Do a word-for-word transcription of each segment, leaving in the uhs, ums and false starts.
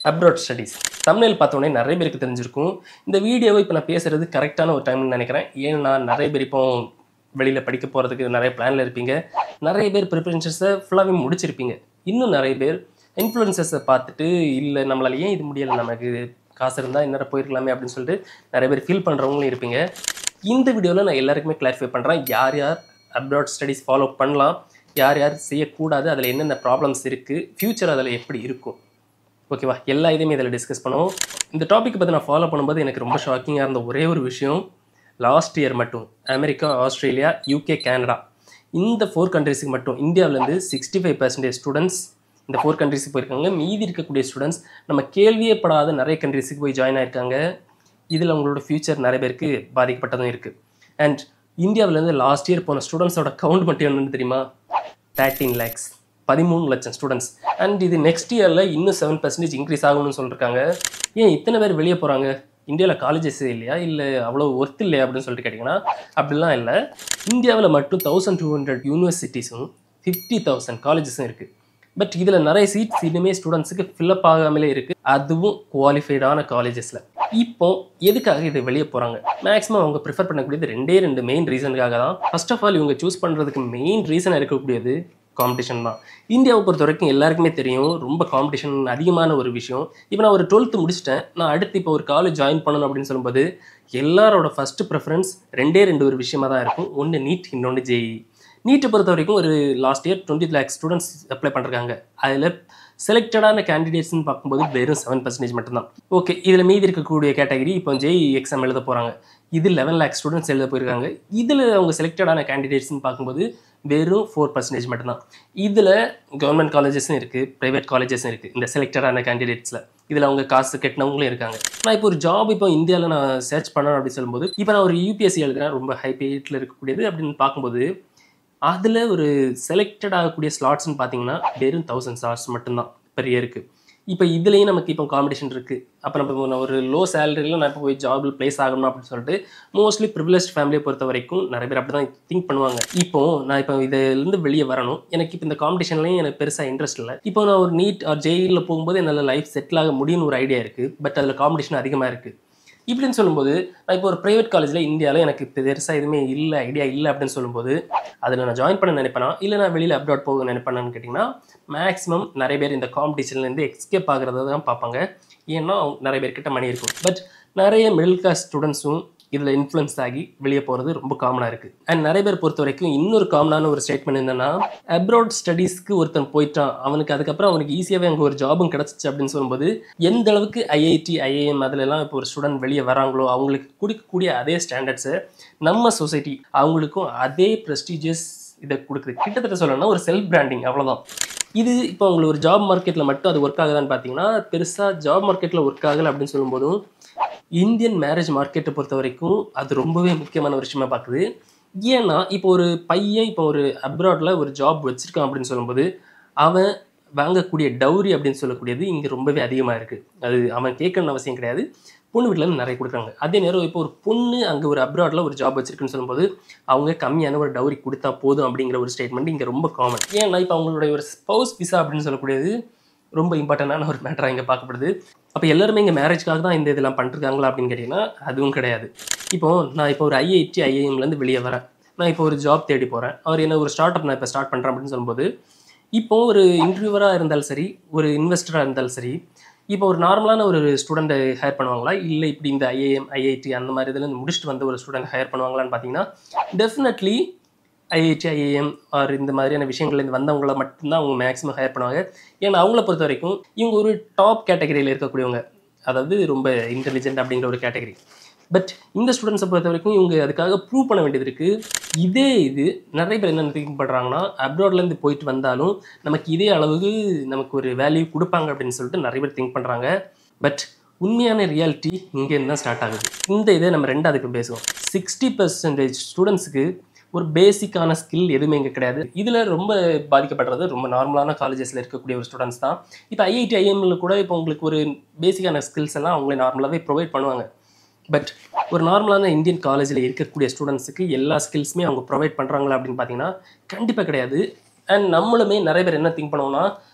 Abroad studies தமிழில் பார்த்தோன்னே நிறைய பேருக்கு தெரிஞ்சிருக்கும். இந்த வீடியோவை இப்போ நான் பேசுகிறது கரெக்டான ஒரு டைம்னு நினைக்கிறேன். ஏன்னா நிறைய பேர் இப்போ வெளியில் படிக்க போகிறதுக்கு நிறைய பிளானில் இருப்பீங்க. நிறைய பேர் ப்ரிப்பரேஷன்ஸை ஃபுல்லாகவே முடிச்சிருப்பீங்க. இன்னும் நிறைய பேர் இன்ஃப்ளூயன்சஸை பார்த்துட்டு இல்லை நம்மளால் ஏன் இது முடியலை, நமக்கு காசு இருந்தால் இன்னும் போயிருக்கலாமே அப்படின்னு சொல்லிட்டு நிறைய பேர் ஃபீல் பண்ணுறவங்களும் இருப்பீங்க. இந்த வீடியோவில் நான் எல்லாருக்குமே கிளாரிஃபை பண்ணுறேன், யார் யார் அப்ராட் ஸ்டடீஸ் ஃபாலோ பண்ணலாம், யார் யார் செய்யக்கூடாது, அதில் என்னென்ன ப்ராப்ளம்ஸ் இருக்குது, ஃப்யூச்சர் அதில் எப்படி இருக்கும். ஓகேவா, எல்லா இதையுமே இதில் டிஸ்கஸ் பண்ணுவோம். இந்த டாப்பிக்கை பற்றி நான் ஃபாலோ பண்ணும்போது எனக்கு ரொம்ப ஷாக்கிங்காக இருந்த ஒரே ஒரு விஷயம், லாஸ்ட் இயர் மட்டும் அமெரிக்கா, ஆஸ்திரேலியா, யூகே, கனடா இந்த ஃபோர் கண்ட்ரிஸுக்கு மட்டும் இந்தியாவிலேருந்து சிக்ஸ்டி ஃபைவ் பர்சன்டேஜ் ஸ்டூடெண்ட்ஸ் இந்த ஃபோர் கண்ட்ரிஸுக்கு போயிருக்காங்க. மீதி இருக்கக்கூடிய ஸ்டூடெண்ட்ஸ் நம்ம கேள்வியே படாத நிறைய கண்ட்ரிஸுக்கு போய் ஜாயின் ஆயிருக்காங்க. இதில் அவங்களோட ஃப்யூச்சர் நிறைய பேருக்கு பாதிக்கப்பட்டதும் இருக்குது. அண்ட் இந்தியாவிலேருந்து லாஸ்ட் இயர் போன ஸ்டூடெண்ட்ஸோட கவுண்ட் மட்டும் என்னன்னு தெரியுமா? தேர்ட்டீன் லேக்ஸ் பதிமூணு லட்சம் ஸ்டூடெண்ட்ஸ். அண்ட் இது நெக்ஸ்ட் இயரில் இன்னும் செவன் பர்சன்டேஜ் இன்க்ரீஸ் ஆகணும்னு சொல்லியிருக்காங்க. ஏன் இத்தனை பேர் வெளியே போகிறாங்க? இந்தியாவில் காலேஜஸ் இல்லையா, இல்லை அவ்வளோ ஒர்த் இல்லையா அப்படின்னு சொல்லிட்டு கேட்டிங்கன்னா அப்படிலாம் இல்லை. இந்தியாவில் மட்டும் தௌசண்ட் டூ ஹண்ட்ரட் யூனிவர்சிட்டிஸும் ஃபிஃப்டி தௌசண்ட் காலேஜஸும் இருக்குது. பட் இதில் நிறைய சீட்ஸ் இனிமே ஸ்டூடெண்ட்ஸுக்கு ஃபில்லப் ஆகாமலே இருக்குது, அதுவும் குவாலிஃபைடான காலேஜஸில். இப்போ எதுக்காக இது வெளியே போகிறாங்க? மேக்ஸிமம் அவங்க ப்ரிஃபர் பண்ணக்கூடியது ரெண்டே ரெண்டு மெயின் ரீசனுக்காக தான். ஃபர்ஸ்ட் ஆஃப் ஆல் இவங்க சூஸ் பண்ணுறதுக்கு மெயின் ரீசனாக இருக்கக்கூடியது காம்படிஷன் தான். இந்தியாவை பொறுத்த வரைக்கும் எல்லாருக்குமே தெரியும், ரொம்ப காம்படிஷன் அதிகமான ஒரு விஷயம். இப்போ நான் ஒரு டுவெல்த்து முடிச்சிட்டேன், நான் அடுத்து இப்போ ஒரு காலேஜ் ஜாயின் பண்ணணும் அப்படின்னு சொல்லும்போது எல்லாரோட ஃபஸ்ட்டு ப்ரிஃபரன்ஸ் ரெண்டே ரெண்டு ஒரு விஷயமாக தான் இருக்கும். ஒன்று நீட், இன்னொன்று ஜேஇ. நீட்டை பொறுத்த வரைக்கும் ஒரு last year twenty lakhs students apply பண்ணுறாங்க. அதில் செலக்டடான கேண்டிடேட்ஸ்னு பார்க்கும்போது வெறும் செவன் பர்சன்டேஜ் மட்டும்தான். ஓகே, இதில் மீதி இருக்கக்கூடிய கேட்டகரி இப்போ ஜேஇ எக்ஸாம் எழுத போகிறாங்க. இது லெவன் லேக்ஸ் ஸ்டூடெண்ட்ஸ் எழுத போயிருக்காங்க. இதில் அவங்க செலக்டடான கேண்டிடேட்ஸ்னு பார்க்கும்போது வெறும் ஃபோர் பர்சன்டேஜ் மட்டும்தான். இதில் கவர்மெண்ட் காலேஜஸும் இருக்குது, ப்ரைவேட் காலேஜஸும் இருக்குது. இந்த செலக்டடான கேண்டிடேட்ஸில் இதில் அவங்க காசு கட்டினவங்களும் இருக்காக. நான் இப்போ ஒரு ஜாப் இப்போ இந்தியாவில் நான் சர்ச் பண்ணணும் அப்படின்னு சொல்லும்போது, இப்போ நான் ஒரு யூபிஎஸ்சி எழுதுகிறேன், ரொம்ப ஹை பேட்டில் இருக்கக்கூடியது அப்படின்னு பார்க்கும்போது அதில் ஒரு செலக்டட் ஆகக்கூடிய ஸ்லாட்ஸ்ன்னு பார்த்தீங்கன்னா வெறும் தௌசண்ட் ஸ்லாட்ஸ் மட்டும்தான் பெர் இயருக்கு. இப்போ இதுலேயும் நமக்கு இப்போ காம்படிஷன் இருக்குது. அப்போ நம்ம ஒரு லோ சேலரியில் நான் இப்போ போய் ஜாபில் ப்ளேஸ் ஆகணும் அப்படின்னு சொல்லிட்டு மோஸ்ட்லி ப்ரிவிலேஜ் ஃபேமிலியை பொறுத்த வரைக்கும் நிறைய பேர் அப்படி தான் திங்க் பண்ணுவாங்க. இப்போ நான் இப்போ இதிலேருந்து வெளியே வரணும், எனக்கு இப்போ இந்த காம்படிஷன்லேயும் எனக்கு பெருசாக இன்ட்ரெஸ்ட் இல்லை. இப்போ நான் ஒரு நீட் ஆர் ஜேஇயில் போகும்போது என்னால் லைஃப் செட்டில் ஆக முடியும்னு ஒரு ஐடியா இருக்குது. பட் அதில் காம்படிஷன் அதிகமாக இருக்குது. இப்படின்னு சொல்லும்போது நான் இப்போ ஒரு ப்ரைவேட் காலேஜில் இந்தியாவில் எனக்கு பெருசாக எதுவுமே இல்லை, ஐடியா இல்லை அப்படின்னு சொல்லும்போது அதில் நான் ஜாயின் பண்ண நினைப்பேனா, இல்லை நான் வெளியில் அப்ராட் போக நினைப்பேனான்னு கேட்டிங்கன்னா மேக்ஸிமம் நிறைய பேர் இந்த காம்படிஷன்லேருந்து எஸ்கேப் ஆகிறத தான் பார்ப்பாங்க. ஏன்னா நிறைய பேர்கிட்ட மணி இருக்கும். பட் நிறைய மிடில் கிளாஸ் ஸ்டூடெண்ட்ஸும் இதில் இன்ஃப்ளூயன்ஸ் ஆகி வெளியே போகிறது ரொம்ப காமனாக இருக்குது. அண்ட் நிறைய பேர் பொறுத்த வரைக்கும் இன்னொரு காமனான ஒரு ஸ்டேட்மெண்ட் என்னென்னா, அப்ராட் ஸ்டடீஸ்க்கு ஒருத்தன் போயிட்டான், அவனுக்கு அதுக்கப்புறம் அவனுக்கு ஈஸியாகவே அங்கே ஒரு ஜாபும் கிடச்சிச்சு அப்படின்னு சொல்லும்போது எந்த அளவுக்கு ஐஐடி, ஐஏஎம் அதிலெல்லாம் இப்போ ஒரு ஸ்டூடெண்ட் வெளியே வராங்களோ அவங்களுக்கு கொடுக்கக்கூடிய அதே ஸ்டாண்டர்ட்ஸை நம்ம சொசைட்டி அவங்களுக்கும் அதே ப்ரெஸ்டீஜியஸ் இதை கொடுக்குது. கிட்டத்தட்ட சொல்லணும்னா ஒரு செல்ஃப் பிராண்டிங், அவ்வளோதான். இது இப்போ உங்களுக்கு ஒரு ஜாப் மார்க்கெட்டில் மட்டும் அது ஒர்க் ஆகுதான்னு பார்த்தீங்கன்னா பெருசாக ஜாப் மார்க்கெட்டில் ஒர்க் ஆகலை அப்படின்னு சொல்லும்போதும் இந்தியன் மேரேஜ் மார்க்கெட்டை பொறுத்த வரைக்கும் அது ரொம்பவே முக்கியமான ஒரு விஷயமா பார்க்குது. ஏன்னா இப்போ ஒரு பையன் இப்போ ஒரு அப்ராடில் ஒரு ஜாப் வச்சுருக்கான் அப்படின்னு சொல்லும்போது அவன் வாங்கக்கூடிய டவுரி அப்படின்னு சொல்லக்கூடியது இங்கே ரொம்பவே அதிகமாக இருக்குது. அது அவன் கேட்கணும்னு அவசியம் கிடையாது, பொண்ணு வீட்டிலேருந்து நிறைய கொடுக்குறாங்க. அதே நேரம் இப்போ ஒரு பொண்ணு அங்கே ஒரு அப்ராடில் ஒரு ஜாப் வச்சுருக்குன்னு சொல்லும்போது அவங்க கம்மியான ஒரு டவுரி கொடுத்தா போதும் அப்படிங்கிற ஒரு ஸ்டேட்மெண்ட் இங்கே ரொம்ப காமன். ஏன்னா இப்போ அவங்களுடைய ஒரு ஸ்பௌஸ் விசா அப்படின்னு சொல்லக்கூடியது ரொம்ப இம்பார்ட்டண்டான ஒரு மேட்டராக இங்கே பார்க்கப்படுது. அப்போ எல்லாருமே இங்கே மேரேஜ்க்காக தான் இந்த இதெல்லாம் பண்ணிருக்காங்களா அப்படின்னு கேட்டிங்கன்னா அதுவும் கிடையாது. இப்போது நான் இப்போ ஒரு ஐஐடி, ஐஏஎம்லேருந்து வெளியே வரேன், நான் இப்போ ஒரு ஜாப் தேடி போகிறேன். அவர் என்ன ஒரு ஸ்டார்ட் அப் நான் இப்போ ஸ்டார்ட் பண்ணுறேன் அப்படின்னு சொல்லும்போது இப்போது ஒரு இன்டர்வியூவராக இருந்தாலும் சரி, ஒரு இன்வெஸ்டராக இருந்தாலும் சரி, இப்போ ஒரு நார்மலான ஒரு ஸ்டூடெண்ட்டை ஹையர் பண்ணுவாங்களா, இல்லை இப்படி இந்த ஐஏஎம், ஐஐடி அந்த மாதிரி இதில் முடிச்சுட்டு வந்து ஒரு ஸ்டூடெண்ட் ஹையர் பண்ணுவாங்களான்னு பார்த்தீங்கன்னா டெஃபினெட்லி ஐஐடி, ஐஏஎம் ஆர் இந்த மாதிரியான விஷயங்கள்லேருந்து வந்தவங்கள மட்டும்தான் அவங்க மேக்ஸிமம் ஹையர் பண்ணுவாங்க. ஏன்னா அவங்கள பொறுத்த வரைக்கும் இவங்க ஒரு டாப் கேட்டகரியில் இருக்கக்கூடியவங்க, அதாவது ரொம்ப இன்டெலிஜென்ட் அப்படிங்கிற ஒரு கேட்டகரி. பட் இந்த ஸ்டூடெண்ட்ஸை பொறுத்த வரைக்கும் இவங்க அதுக்காக ப்ரூவ் பண்ண வேண்டியது இருக்குது. இதே இது நிறைய பேர் என்ன திங்க் பண்ணுறாங்கன்னா, அப்ராட்லேருந்து போயிட்டு வந்தாலும் நமக்கு இதே அளவுக்கு நமக்கு ஒரு வேல்யூ கொடுப்பாங்க அப்படின்னு சொல்லிட்டு நிறைய பேர் திங்க் பண்ணுறாங்க. பட் உண்மையான ரியாலிட்டி இங்கேருந்து தான் ஸ்டார்ட் ஆகுது. இந்த இதை நம்ம ரெண்டாவதுக்கு பேசுவோம். சிக்ஸ்டி பர்சன்டேஜ் ஸ்டூடெண்ட்ஸுக்கு ஒரு பேசிக்கான ஸ்கில் எதுவுமே இங்கே கிடையாது. இதில் ரொம்ப பாதிக்கப்படுறது ரொம்ப நார்மலான காலேஜஸில் இருக்கக்கூடிய ஒரு ஸ்டூடெண்ட்ஸ் தான். இப்போ ஐஐடி, ஐஎம்ல கூட இப்போ உங்களுக்கு ஒரு பேசிக்கான ஸ்கில்ஸ் எல்லாம் அவங்களே நார்மலாகவே ப்ரொவைட் பண்ணுவாங்க. பட் ஒரு நார்மலான இந்தியன் காலேஜில் இருக்கக்கூடிய ஸ்டூடெண்ட்ஸுக்கு எல்லா ஸ்கில்ஸுமே அவங்க ப்ரொவைட் பண்ணுறாங்களா அப்படின்னு பார்த்தீங்கன்னா கண்டிப்பாக கிடையாது. அண்ட் நம்மளுமே நிறைய பேர் என்ன திங்க் பண்ணுவோம்னா,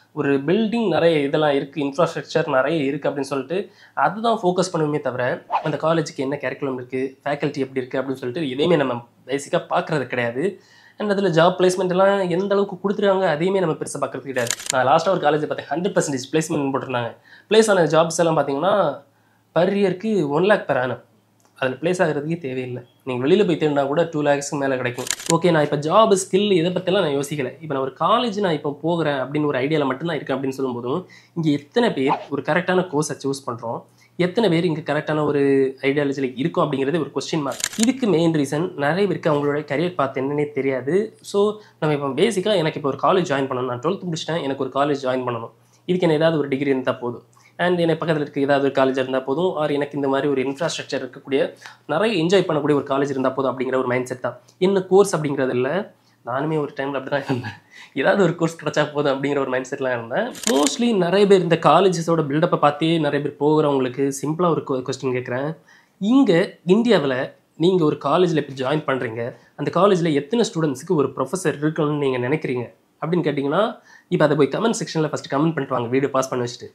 ஒரு பில்டிங் நிறைய இதெல்லாம் இருக்குது, இன்ஃப்ராஸ்ட்ரக்சர் நிறைய இருக்குது அப்படின்னு சொல்லிட்டு அதுதான் ஃபோக்கஸ் பண்ணுமே தவிர அந்த காலேஜுக்கு என்ன கரிக்குலம் இருக்குது, ஃபேக்கல்ட்டி எப்படி இருக்குது அப்படின்னு சொல்லிட்டு எதையுமே நம்ம பேசிக்காக பார்க்குறது கிடையாது. அண்ட் அதில் ஜாப் பிளேஸ்மெண்ட் எல்லாம் எந்த அளவுக்கு கொடுத்துருக்காங்க அதையுமே நம்ம பெருசாக பார்க்குறது கிடையாது. நான் லாஸ்ட்டாக ஒரு காலேஜ் பார்த்தேன், ஹண்ட்ரட் பர்சன்டேஜ் பிளேஸ்மெண்ட் போட்டிருந்தாங்க. பிளேஸ் ஆன ஜாப்ஸ் எல்லாம் பார்த்தீங்கன்னா பர் இயருக்கு ஒன் லேக் பெர் ஆனம். அதில் பிளேஸ் ஆகிறதுக்கே தேவையில்லை. நீங்கள் வெளியில் போய் தேடினா கூட டூ லேக்ஸ்க்கு மேலே கிடைக்கும். ஓகே, நான் இப்போ ஜாப் ஸ்கில் இதை பற்றிலாம் நான் யோசிக்கலை. இப்போ நான் ஒரு காலேஜ் நான் இப்போ போகிறேன் அப்படின்னு ஒரு ஐடியாவில் மட்டும்தான் இருக்கேன் அப்படின்னு சொல்லும்போதும் இங்கே எத்தனை பேர் ஒரு கரெக்டான கோர்ஸை சூஸ் பண்ணுறோம், எத்தனை பேர் இங்கே கரெக்டான ஒரு ஐடியாலஜியில் இருக்கும் அப்படிங்கிறது ஒரு கொஸ்டின் மார்க். இதுக்கு மெயின் ரீசன் நிறைய பேருக்கு அவங்களோட கரியர் பார்த்து என்னன்னே தெரியாது. ஸோ நம்ம இப்போ பேசிக்காக எனக்கு இப்போ ஒரு காலேஜ் ஜாயின் பண்ணணும், நான் டுவெல்த் முடிச்சிட்டேன், எனக்கு ஒரு காலேஜ் ஜாயின் பண்ணணும், இதுக்கு என்ன ஏதாவது ஒரு டிகிரி இருந்தால் போதும், அண்ட் எனக்கு பக்கத்தில் இருக்க ஏதாவது ஒரு காலேஜ் இருந்தால் போதும், ஆர் எனக்கு இந்த மாதிரி ஒரு இன்ஃப்ராஸ்ட்ரக்சர் இருக்கக்கூடிய நிறைய என்ஜாய் பண்ணக்கூடிய ஒரு காலேஜ் இருந்தால் போதும் அப்படிங்கிற ஒரு மைண்ட் செட் தான். என்ன கோர்ஸ் அப்படிங்கிறது இல்லை, நானுமே ஒரு டைமில் அப்படி தான் இருந்தேன். ஏதாவது ஒரு கோர்ஸ் கிடச்சா போதும் அப்படிங்கிற ஒரு மைண்ட் செட்லாம் இருந்தேன். மோஸ்ட்லி நிறைய பேர் இந்த காலேஜஸோட பில்டப்பை பார்த்தே நிறைய பேர் போகிறவங்களுக்கு சிம்பிளாக ஒரு கொஸ்டின் கேட்குறேன். இங்கே இந்தியாவில் நீங்கள் ஒரு காலேஜில் இப்போ ஜாயின் பண்ணுறீங்க, அந்த காலேஜில் எத்தனை ஸ்டூடெண்ட்ஸுக்கு ஒரு ப்ரொஃபஸர் இருக்கணும்னு நீங்கள் நினைக்கிறீங்க அப்படின்னு கேட்டிங்கன்னா இப்போ அதை போய் கமெண்ட் செக்ஷனில் ஃபஸ்ட்டு கமெண்ட் பண்ணிட்டு வாங்க, வீடியோ பாஸ் பண்ணி வச்சுட்டு.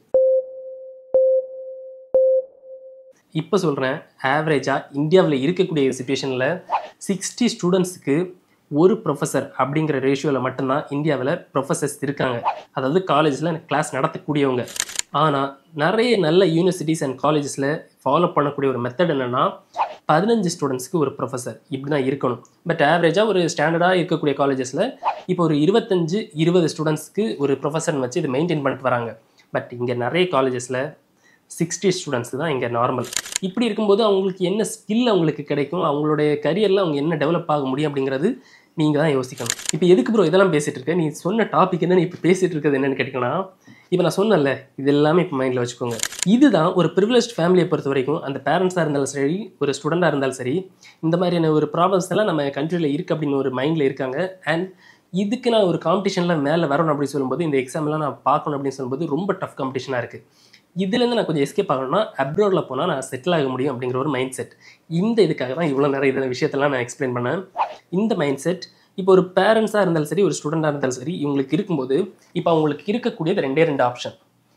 இப்போ சொல்கிறேன், ஆவரேஜாக இந்தியாவில் இருக்கக்கூடிய சிச்சுவேஷனில் சிக்ஸ்டி ஸ்டூடெண்ட்ஸுக்கு ஒரு ப்ரொஃபஸர் அப்படிங்கிற ரேஷியோவில் மட்டும்தான் இந்தியாவில் ப்ரொஃபஸர்ஸ் இருக்காங்க, அதாவது காலேஜில் கிளாஸ் நடத்தக்கூடியவங்க. ஆனால் நிறைய நல்ல யூனிவர்சிட்டிஸ் அண்ட் காலேஜஸில் ஃபாலோ பண்ணக்கூடிய ஒரு மெத்தட் என்னென்னா பதினஞ்சு ஸ்டூடெண்ட்ஸ்க்கு ஒரு ப்ரொஃபஸர் இப்படி தான் இருக்கணும். பட் ஆவரேஜாக ஒரு ஸ்டாண்டர்டாக இருக்கக்கூடிய காலேஜஸில் இப்போ ஒரு இருபத்தஞ்சு இருபது ஸ்டூடெண்ட்ஸ்க்கு ஒரு ப்ரொஃபஸர்னு வச்சு இதை மெயின்டைன் பண்ணிட்டு வராங்க. பட் இங்கே நிறைய காலேஜஸில் சிக்ஸ்டி ஸ்டூடெண்ட்ஸ் தான் இங்கே நார்மல். இப்படி இருக்கும்போது அவங்களுக்கு என்ன ஸ்கில் அவங்களுக்கு கிடைக்கும், அவங்களுடைய கரியரில் அவங்க என்ன டெவலப் ஆக முடியும் அப்படிங்கிறது நீங்கள் தான் யோசிக்கணும். இப்போ எதுக்கு ப்ரோ இதெல்லாம் பேசிகிட்டு இருக்கேன், நீ சொன்ன டாபிக் என்ன, நீ இப்போ பேசிகிட்டு இருக்கிறது என்னென்னு கேட்டிங்கன்னா, இப்போ நான் சொன்னேன்ல இது எல்லாமே இப்போ மைண்டில் வச்சுக்கோங்க. இதுதான் ஒரு ப்ரிவிலேஜ் ஃபேமிலியை பொறுத்த வரைக்கும், அந்த பேரண்ட்ஸாக இருந்தாலும் சரி, ஒரு ஸ்டூடெண்ட்டாக இருந்தாலும் சரி, இந்த மாதிரியான ஒரு ப்ராப்ளம்ஸ் எல்லாம் நம்ம கண்ட்ரியில் இருக்குது அப்படின்னு ஒரு மைண்டில் இருக்காங்க. அண்ட் இதுக்கு நான் ஒரு காம்படிஷனில் மேலே வரணும் அப்படின்னு சொல்லும்போது, இந்த எக்ஸாம்லாம் நான் பார்க்கணும் அப்படின்னு சொல்லும்போது ரொம்ப டஃப் காம்படிஷனாக இருக்குது. இதுலேருந்து நான் கொஞ்சம் எஸ்கேப் ஆகணும்னா அப்ராடில் போனால் நான் செட்டில் ஆக முடியும் அப்படிங்கிற ஒரு மைண்ட் செட். இந்த இதுக்காக தான் இவ்வளோ நிறைய இதில் விஷயத்தெல்லாம் நான் எக்ஸ்பிளைன் பண்ணேன். இந்த மைண்ட் செட் இப்போ ஒரு பேரண்ட்ஸாக இருந்தாலும் சரி, ஒரு ஸ்டூடெண்ட்டாக இருந்தாலும் சரி, இவங்களுக்கு இருக்கும்போது இப்போ அவங்களுக்கு இருக்கக்கூடியது ரெண்டே ரெண்டு ஆப்ஷன்.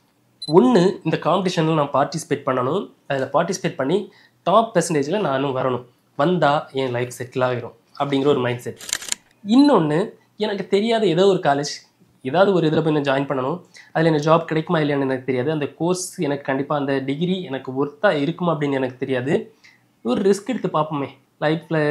ஒன்று, இந்த காம்படிஷனில் நான் பார்ட்டிசிபேட் பண்ணணும், அதில் பார்ட்டிசிபேட் பண்ணி டாப் பெர்சன்டேஜில் நானும் வரணும், வந்தால் என் லைஃப் செட்டில் ஆகிரும் அப்படிங்கிற ஒரு மைண்ட் செட். இன்னொன்று, எனக்கு தெரியாத ஏதோ ஒரு காலேஜ் ஏதாவது ஒரு இதில் போய் நான் ஜாயின் பண்ணணும், அதில் எனக்கு ஜாப் கிடைக்குமா இல்லையான்னு எனக்கு தெரியாது, அந்த கோர்ஸ் எனக்கு கண்டிப்பாக அந்த டிகிரி எனக்கு ஒர்த்தாக இருக்குமா அப்படின்னு எனக்கு தெரியாது, ஒரு ரிஸ்க் எடுத்து பார்ப்போமே, லைஃப்பில்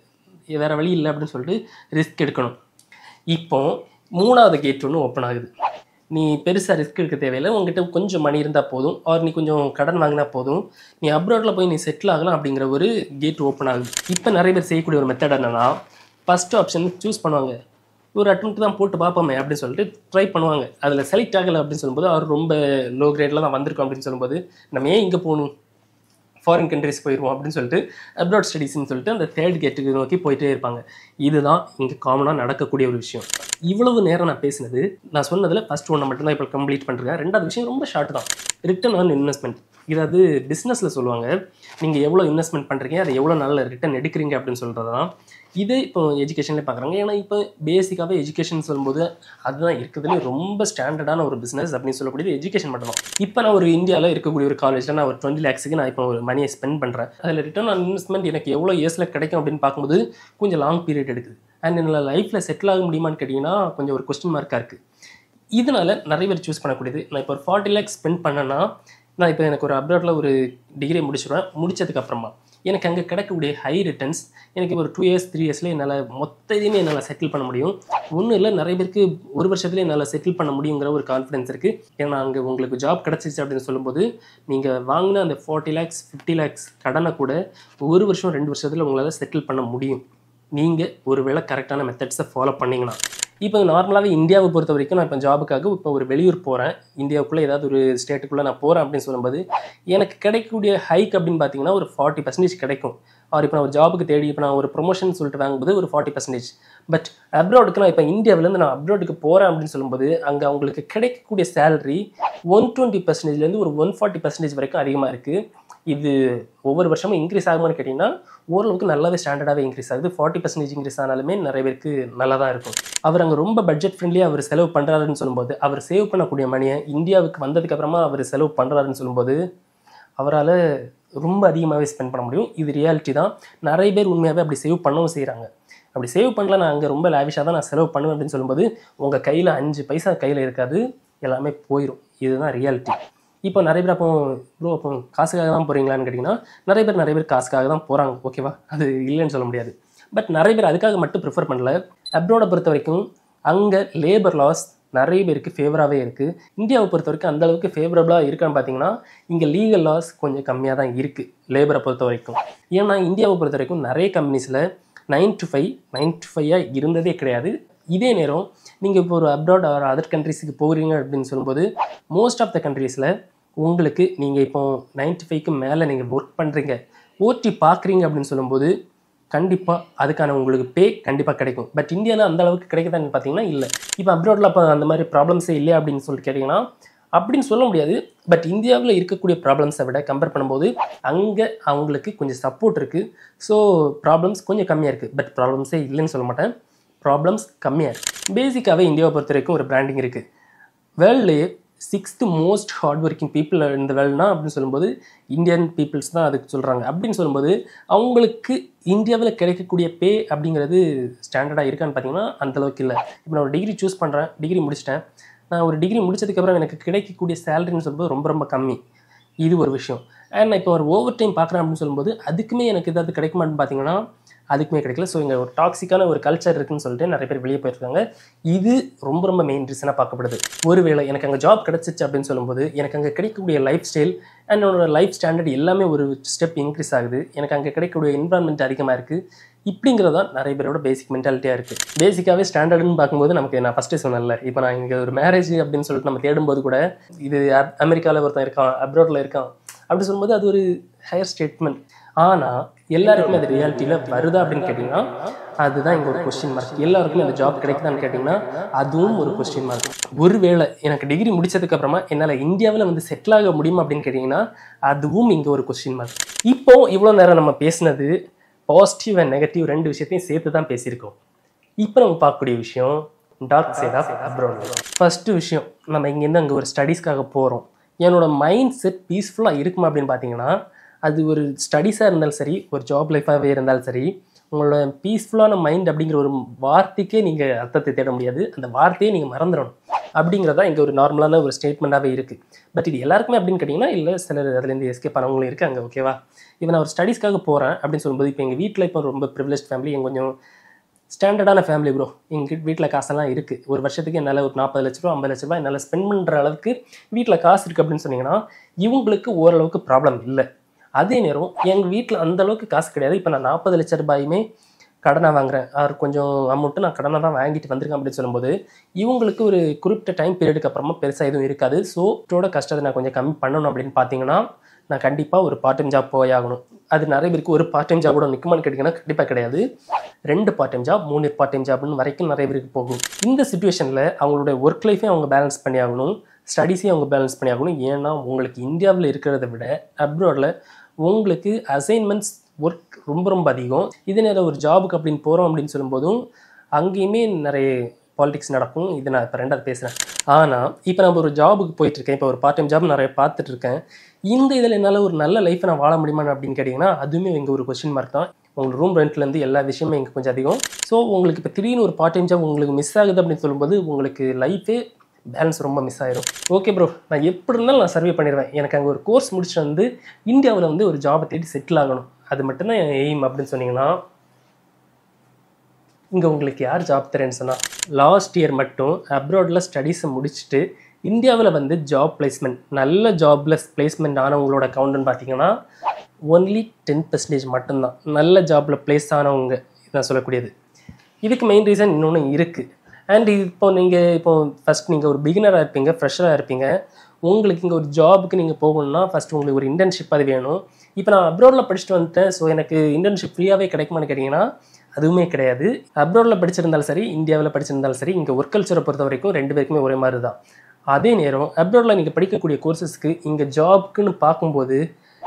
வேறு வழி இல்லை அப்படின்னு சொல்லிட்டு ரிஸ்க் எடுக்கணும். இப்போ மூணாவது கேட் ஒன்று ஓப்பன் ஆகுது. நீ பெருசாக ரிஸ்க் எடுக்க தேவையில்லை, உங்ககிட்ட கொஞ்சம் மணி இருந்தால் போதும், ஆர் நீ கொஞ்சம் கடன் வாங்கினா போதும், நீ அப்ராடில் போய் நீ செட்டில் ஆகலாம் அப்படிங்கிற ஒரு கேட் ஓப்பன் ஆகுது. இப்போ நிறைய பேர் செய்யக்கூடிய ஒரு மெத்தட் என்னென்னா, ஃபஸ்ட்டு ஆப்ஷன் சூஸ் பண்ணுவாங்க, ஒரு அட்டெம்ப்ட் தான் போட்டு பார்ப்போமே அப்படின்னு சொல்லிட்டு ட்ரை பண்ணுவாங்க. அதில் செலக்ட் ஆகலை அப்படின்னு சொல்லும்போது, அவர் ரொம்ப லோ கிரேடில் தான் வந்திருக்கோம் அப்படின்னு சொல்லும்போது, நம்ம ஏன் இங்கே போகணும், ஃபாரின் கண்ட்ரிஸ் போயிடுவோம் அப்படின்னு சொல்லிட்டு அப்ராட் ஸ்டடீஸ்ன்னு சொல்லிட்டு அந்த தேர்ட் கேட்டுக்கு நோக்கி போயிட்டே இருப்பாங்க. இதுதான் இங்கே காமனாக நடக்கக்கூடிய ஒரு விஷயம். இவ்வளவு நேரம் நான் பேசினது, நான் சொன்னதில் ஃபஸ்ட் ஒன்றை மட்டும்தான் இப்போ கம்ப்ளீட் பண்ணுறேன். ரெண்டாவது விஷயம் ரொம்ப ஷார்ட் தான், ரிட்டர்ன் ஆன் இன்வெஸ்ட்மெண்ட். இதாவது பிஸ்னஸில் சொல்லுவாங்க, நீங்கள் எவ்வளோ இன்வெஸ்ட்மெண்ட் பண்ணுறீங்க, அதை எவ்வளோ நல்ல ரிட்டர்ன் எடுக்கிறீங்க அப்படின்னு சொல்கிறது தான். இது இப்போ எஜுகேஷன்லேயே பார்க்குறாங்க. ஏன்னா இப்போ பேசிக்காகவே எஜுகேஷன் சொல்லும்போது அதுதான் இருக்கிறதுலே ரொம்ப ஸ்டாண்டர்டான ஒரு பிஸ்னஸ் அப்படின்னு சொல்லக்கூடியது எஜுகேஷன் மட்டும்தான். இப்போ நான் ஒரு இந்தியாவில் இருக்கக்கூடிய ஒரு காலேஜில் நான் ஒரு டுவெண்ட்டி லேக்ஸுக்கு நான் இப்போ ஒரு மணியை ஸ்பெண்ட் பண்ணுறேன். அதில் ரிட்டர்ன் ஆன் இன்வெஸ்ட்மெண்ட் எனக்கு எவ்வளோ இயர்ஸில் கிடைக்கும் அப்படின்னு பார்க்கும்போது கொஞ்சம் லாங் பீரியட் எடுக்குது. அண்ட் என்னோட லைஃப்பில் செட்டில் ஆக முடியுமான்னு கேட்டிங்கன்னா கொஞ்சம் ஒரு கொஸ்டின் மார்க்காக இருக்குது. இதனால் நிறைய பேர் சூஸ் பண்ணக்கூடியது, நான் இப்போ ஒரு ஃபார்ட்டி லேக்ஸ் ஸ்பெண்ட் பண்ணேன்னா, நான் இப்போ எனக்கு ஒரு அப்ராடில் ஒரு டிகிரி முடிச்சிடுவேன், முடிச்சதுக்கப்புறமா எனக்கு அங்கே கிடைக்கக்கூடிய ஹை ரிட்டர்ன்ஸ் எனக்கு ஒரு டூ இயர்ஸ் த்ரீ இயர்ஸில் என்னால் மொத்த இதையுமே என்னால் செட்டில் பண்ண முடியும். ஒன்றும் இல்லை, நிறைய பேருக்கு ஒரு வருஷத்துலேயே என்னால் செட்டில் பண்ண முடியுங்கிற ஒரு கான்ஃபிடன்ஸ் இருக்குது. ஏன்னா அங்கே உங்களுக்கு ஜாப் கிடச்சிச்சு அப்படின்னு சொல்லும்போது, நீங்கள் வாங்கின அந்த ஃபார்ட்டி லேக்ஸ் ஃபிஃப்டி லேக்ஸ் கடனை கூட ஒரு வருஷம் ரெண்டு வருஷத்தில் உங்களால் செட்டில் பண்ண முடியும், நீங்கள் ஒரு வேளை கரெக்டான மெத்தட்ஸை ஃபாலோ பண்ணிங்கன்னா. இப்போ நார்மலாகவே இந்தியாவை பொறுத்த வரைக்கும் நான் இப்போ ஜாபுக்காக இப்போ ஒரு வெளியூர் போகிறேன், இந்தியாவுக்குள்ளே ஏதாவது ஒரு ஸ்டேட்டுக்குள்ளே நான் போகிறேன் அப்படின்னு சொல்லும்போது எனக்கு கிடைக்கக்கூடிய ஹைக் அப்படின்னு பார்த்தீங்கன்னா ஒரு ஃபார்ட்டி பர்சன்டேஜ் கிடைக்கும். ஆர் இப்போ நான் ஒரு ஜாபுக்கு தேடி இப்போ நான் ஒரு ப்ரொமோஷன் சொல்லிட்டு வாங்கும்போது ஒரு ஃபார்ட்டி பர்சன்டேஜ். பட் அப்ராடுக்கு நான் இப்போ இந்தியாவிலேருந்து நான் அப்ராடுக்கு போகிறேன் அப்படின்னு சொல்லும்போது அங்கே அவங்களுக்கு கிடைக்கக்கூடிய சேலரி ஒன் டுவெண்ட்டி பர்சன்டேஜ்லேருந்து ஒரு ஒன் ஃபார்ட்டி பர்சன்டேஜ் வரைக்கும் அதிகமாக இருக்குது. இது ஒவ்வொரு வருஷமும் இன்க்ரீஸ் ஆகுமான்னு கேட்டிங்கன்னா ஓரளவுக்கு நல்லாவே ஸ்டாண்டர்டாகவே இன்க்ரீஸ் ஆகுது. ஃபார்ட்டி பர்சன்டேஜ் இன்க்ரீஸ் ஆனாலுமே நிறைய பேருக்கு நல்லா தான் இருக்கும். அவர் அங்கே ரொம்ப பட்ஜெட் ஃப்ரெண்ட்லியாக அவர் செலவு பண்ணுறாருன்னு சொல்லும்போது, அவர் சேவ் பண்ணக்கூடிய மணியை இந்தியாவுக்கு வந்ததுக்கப்புறமா அவர் செலவு பண்ணுறாருன்னு சொல்லும்போது அவரால் ரொம்ப அதிகமாகவே ஸ்பெண்ட் பண்ண முடியும். இது ரியாலிட்டி தான். நிறைய பேர் உண்மையாகவே அப்படி சேவ் பண்ணவும் செய்கிறாங்க. அப்படி சேவ் பண்ணல, நான் அங்கே ரொம்ப லேவிஷாக தான் நான் செலவு பண்ணுவேன் அப்படின்னு சொல்லும்போது உங்கள் கையில் அஞ்சு பைசா கையில் இருக்காது, எல்லாமே போயிடும். இதுதான் ரியாலிட்டி. இப்போ நிறைய பேர் அப்போ ப்ரோ அப்போ காசுக்காக தான் போகிறீங்களான்னு கேட்டிங்கன்னா நிறைய பேர் நிறைய பேர் காசுக்காக தான் போகிறாங்க, ஓகேவா? அது இல்லைன்னு சொல்ல முடியாது. பட் நிறைய பேர் அதுக்காக மட்டும் ப்ரிஃபர் பண்ணல. அப்ராடை பொறுத்த வரைக்கும் அங்கே லேபர் லாஸ் நிறைய பேருக்கு ஃபேவராகவே இருக்குது. இந்தியாவை பொறுத்த வரைக்கும் அந்தளவுக்கு ஃபேவரபுளாக இருக்கான்னு பார்த்தீங்கன்னா இங்கே லீகல் லாஸ் கொஞ்சம் கம்மியாக தான் இருக்குது லேபரை பொறுத்த வரைக்கும். ஏன்னா இந்தியாவை பொறுத்த வரைக்கும் நிறைய கம்பெனிஸில் nine to five nine to ஃபைவாக இருந்ததே கிடையாது. இதே நேரம் நீங்கள் இப்போ ஒரு அப்ராட் ஆர் அதர் கண்ட்ரீஸுக்கு போகிறீங்க அப்படின்னு சொல்லும்போது மோஸ்ட் ஆஃப் த கண்ட்ரீஸில் உங்களுக்கு நீங்கள் இப்போ நைன் டு ஃபைவ்க்கு மேலே நீங்கள் ஒர்க் பண்ணுறீங்க, ஓட்டி பார்க்குறீங்க அப்படின்னு சொல்லும்போது கண்டிப்பாக அதுக்கான உங்களுக்கு பே கண்டிப்பாக கிடைக்கும். பட் இந்தியாவில் அந்த அளவுக்கு கிடைக்குதான்னு பார்த்தீங்கன்னா இல்லை. இப்போ அப்ராடில் அப்போ அந்த மாதிரி ப்ராப்ளம்ஸே இல்லை அப்படின்னு சொல்லிட்டு கேட்டிங்கன்னா அப்படின்னு சொல்ல முடியாது. பட் இந்தியாவில் இருக்கக்கூடிய ப்ராப்ளம்ஸை விட கம்பேர் பண்ணும்போது அங்கே அவங்களுக்கு கொஞ்சம் சப்போர்ட் இருக்குது. ஸோ ப்ராப்ளம்ஸ் கொஞ்சம் கம்மியாக இருக்குது. பட் ப்ராப்ளம்ஸே இல்லைன்னு சொல்ல மாட்டேன், ப்ராப்ளம்ஸ் கம்மியாக இருக்குது. பேசிக்காகவே இந்தியாவை பொறுத்த வரைக்கும் ஒரு பிராண்டிங் இருக்குது. வேர்ல்ட்லேயே sixth most hard working people இந்த வேர்ல்டுனா அப்படின்னு சொல்லும்போது இந்தியன் பீப்புள்ஸ் தான் அதுக்கு சொல்கிறாங்க. அப்படின்னு சொல்லும்போது அவங்களுக்கு இந்தியாவில் கிடைக்கக்கூடிய பே அப்படிங்கிறது ஸ்டாண்டர்டாக இருக்கான்னு பார்த்தீங்கன்னா அந்தளவுக்கு இல்லை. இப்போ நான் ஒரு டிகிரி சூஸ் பண்ணுறேன், டிகிரி முடிச்சிட்டேன். நான் ஒரு டிகிரி முடிச்சதுக்கப்புறம் எனக்கு கிடைக்கக்கூடிய சேலரின்னு சொல்லும்போது ரொம்ப ரொம்ப கம்மி. இது ஒரு விஷயம். அண்ட் நான் இப்போ ஒரு ஓவர் டைம் பார்க்குறேன் அப்படின்னு சொல்லும்போது அதுக்குமே எனக்கு ஏதாவது கிடைக்குமான்னு பார்த்தீங்கன்னா அதுக்குமே கிடைக்கல. ஸோ இங்கே ஒரு டாக்ஸிக்கான ஒரு கல்ச்சர் இருக்குன்னு சொல்லிட்டு நிறைய பேர் வெளியே போயிருக்காங்க. இது ரொம்ப ரொம்ப மெயின் ரீசனாக பார்க்கப்படுது. ஒருவேளை எனக்கு அங்கே ஜாப் கிடச்சிச்சு அப்படின்னு சொல்லும்போது எனக்கு அங்கே கிடைக்கக்கூடிய லைஃப் ஸ்டைல் அண்ட் என்னோட லைஃப் ஸ்டாண்டர்ட் எல்லாமே ஒரு ஸ்டெப் இன்க்ரீஸ் ஆகுது. எனக்கு அங்கே கிடைக்கக்கூடிய என்விரான்மெண்ட் அதிகமாக இருக்குது. இப்படிங்கிறதான் நிறைய பேரோட பேசிக் மென்டாலிட்டியாக இருக்குது. பேசிக்காகவே ஸ்டாண்டர்டுன்னு பார்க்கும்போது நமக்கு நான் ஃபஸ்ட்டே சொன்னேன்ல, இப்போ நான் இங்கே ஒரு மேரேஜ் அப்படின்னு சொல்லிட்டு நம்ம தேடும்போது கூட இது அமெரிக்காவில் ஒருத்தன் இருக்கான், அப்ராடில் இருக்கான் அப்படி சொல்லும்போது அது ஒரு ஹையர் ஸ்டேட்மெண்ட். ஆனால் எல்லாருக்குமே அது ரியாலிட்டியில் வருதா அப்படின்னு கேட்டிங்கன்னா அதுதான் இங்கே ஒரு கொஸ்டின் மார்க். எல்லாருக்குமே அந்த ஜாப் கிடைக்குதான்னு கேட்டிங்கன்னா அதுவும் ஒரு கொஸ்டின் மார்க். ஒருவேளை எனக்கு டிகிரி முடிச்சதுக்கப்புறமா என்னால் இந்தியாவில் வந்து செட்டில் ஆக முடியுமா அப்படின்னு கேட்டிங்கன்னா அதுவும் இங்கே ஒரு கொஸ்டின் மார்க். இப்போ இவ்வளோ நேரம் நம்ம பேசினது பாசிட்டிவ் அண்ட் நெகட்டிவ் ரெண்டு விஷயத்தையும் சேர்த்து தான் பேசியிருக்கோம். இப்போ நம்ம பார்க்கக்கூடிய விஷயம் dark side of abroad. First விஷயம், நம்ம இங்கேருந்து அங்கே ஒரு ஸ்டடீஸ்க்காக போகிறோம். என்னோட மைண்ட் செட் பீஸ்ஃபுல்லாக இருக்குமா அப்படின்னு பார்த்தீங்கன்னா அது ஒரு ஸ்டடீஸாக இருந்தாலும் சரி, ஒரு ஜாப் லைஃபாகவே இருந்தாலும் சரி, உங்களோட பீஸ்ஃபுல்லான மைண்ட் அப்படிங்கிற ஒரு வார்த்தைக்கே நீங்கள் அர்த்தத்தை தேட முடியாது. அந்த வார்த்தையே நீங்கள் மறந்துடணும் அப்படிங்கிறதா இங்கே ஒரு நார்மலான ஒரு ஸ்டேட்மெண்ட்டாகவே இருக்குது. பட் இது எல்லாருக்குமே அப்படின்னு கேட்டிங்கன்னா இல்லை, சிலர் அதுலேருந்து எஸ்கேப் பண்ணவங்களும் இருக்காங்க, ஓகேவா? இப்போ நான் ஒரு ஸ்டடீஸ்க்காக போகிறேன் அப்படின்னு சொல்லும்போது இப்போ எங்கள் வீட்டில் இப்போ ரொம்ப ப்ரிவிலேஜ் ஃபேமிலி, எங்கள் கொஞ்சம் ஸ்டாண்டர்டான ஃபேமிலி ப்ரோ. எங்கள் வீட்டில் காசெல்லாம் இருக்குது. ஒரு வருஷத்துக்கு என்னால் ஒரு நாற்பது லட்ச ரூபா ஐம்பது லட்ச ரூபா என்னால் ஸ்பெண்ட் பண்ணுற அளவுக்கு வீட்டில் காசு இருக்குது அப்படின்னு சொன்னீங்கன்னா இவங்களுக்கு ஓரளவுக்கு ப்ராப்ளம் இல்லை. அதே நேரம் எங்கள் வீட்டில் அந்தளவுக்கு காசு கிடையாது. இப்போ நான் நாற்பது லட்ச ரூபாயுமே கடனாக வாங்குறேன், அவர் கொஞ்சம் அமௌண்ட்டு நான் கடனாக தான் வாங்கிட்டு வந்திருக்கேன் அப்படின்னு சொல்லும்போது இவங்களுக்கு ஒரு குறிப்பிட்ட டைம் பீரியடுக்கு அப்புறமா பெருசாக எதுவும் இருக்காது. ஸோ இதோட கஷ்டத்தை நான் கொஞ்சம் கம்மி பண்ணணும் அப்படின்னு பார்த்தீங்கன்னா நான் கண்டிப்பாக ஒரு பார்ட் டைம் ஜாப் போயாகணும். அது நிறைய பேருக்கு ஒரு பார்ட் டைம் ஜாப் கூட நிற்குமான்னு கேட்டிங்கன்னா கண்டிப்பாக கிடையாது. ரெண்டு பார்ட் டைம் ஜாப், மூணு பார்ட் டைம் ஜாப்னு வரைக்கும் நிறைய பேருக்கு போகும். இந்த சுச்சுவேஷனில் அவங்களுடைய ஒர்க் லைஃபையும் அவங்க பேலன்ஸ் பண்ணி ஆகணும், ஸ்டடீஸையும் அவங்க பேலன்ஸ் பண்ணி ஆகணும். ஏன்னா உங்களுக்கு இந்தியாவில் இருக்கிறத விட அப்ராடில் உங்களுக்கு அசைன்மெண்ட்ஸ் ஒர்க் ரொம்ப ரொம்ப அதிகம். இதே நேரம் ஒரு ஜாபுக்கு அப்படின்னு போகிறோம் அப்படின்னு சொல்லும்போதும் அங்கேயுமே நிறைய பாலிடிக்ஸ் நடக்கும். இது நான் இப்போ ரெண்டாவது பேசுகிறேன். ஆனால் இப்போ நம்ம ஒரு ஜாபுக்கு போயிட்டுருக்கேன், இப்போ ஒரு பார்ட் டைம் ஜாப் நிறைய பார்த்துட்ருக்கேன். இந்த இதில் என்னால் ஒரு நல்ல லைஃப்பை நான் வாழ முடியுமா அப்படின்னு கேட்டிங்கன்னா அதுவுமே இங்கே ஒரு கொஸ்டின் மார்க் தான். உங்களுக்கு ரூம் ரெண்ட்லேருந்து எல்லா விஷயமே இங்கே கொஞ்சம் அதிகம். ஸோ உங்களுக்கு இப்போ திடீர்னு ஒரு பார்ட் டைம் ஜாப் உங்களுக்கு மிஸ் ஆகுது அப்படின்னு சொல்லும்போது உங்களுக்கு லைஃபே பேலன்ஸ் ரொம்ப மிஸ் ஆயிரும். ஓகே ப்ரோ, நான் எப்படி இருந்தாலும் நான் சர்வே பண்ணிடுவேன். எனக்கு அங்கே ஒரு கோர்ஸ் முடிச்சுட்டு வந்து இந்தியாவில் வந்து ஒரு ஜாபை தேடி செட்டில் ஆகணும், அது மட்டும்தான் என் எய்ம் அப்படின்னு சொன்னீங்கன்னா இங்கே உங்களுக்கு யார் ஜாப் தரேன்னு சொன்னால் லாஸ்ட் இயர் மட்டும் அப்ராடில் ஸ்டடீஸை முடிச்சுட்டு இந்தியாவில் வந்து ஜாப் பிளேஸ்மெண்ட் நல்ல ஜாப்ல பிளேஸ்மெண்ட் ஆனவங்களோட கவுண்ட்னு பார்த்தீங்கன்னா ஒன்லி டென் பர்சன்டேஜ் மட்டும்தான் நல்ல ஜாப்பில் பிளேஸ் ஆனவங்க நான் சொல்லக்கூடியது. இதுக்கு மெயின் ரீசன் இன்னொன்று இருக்குது. அண்ட் இப்போ நீங்கள் இப்போ ஃபஸ்ட் நீங்கள் ஒரு பிகினராக இருப்பீங்க, ஃப்ரெஷராக இருப்பீங்க. உங்களுக்கு இங்கே ஒரு ஜாபுக்கு நீங்கள் போகணும்னா ஃபஸ்ட்டு உங்களுக்கு ஒரு இன்டர்ன்ஷிப் அது வேணும். இப்போ நான் அப்ராடில் படிச்சுட்டு வந்துட்டேன், ஸோ எனக்கு இன்டர்ன்ஷிப் ஃப்ரீயாகவே கிடைக்குமான்னு கேட்டிங்கன்னா அதுவுமே கிடையாது. அப்ராடில் படிச்சிருந்தாலும் சரி, இந்தியாவில் படிச்சிருந்தாலும் சரி, இங்கே ஒர்க் கல்ச்சரை பொறுத்த வரைக்கும் ரெண்டு பேருக்குமே ஒரே மாதிரி தான். அதே நேரம் அப்ராடில் நீங்கள் படிக்கக்கூடிய கோர்சஸ்க்கு இங்கே ஜாப்க்குன்னு பார்க்கும்போது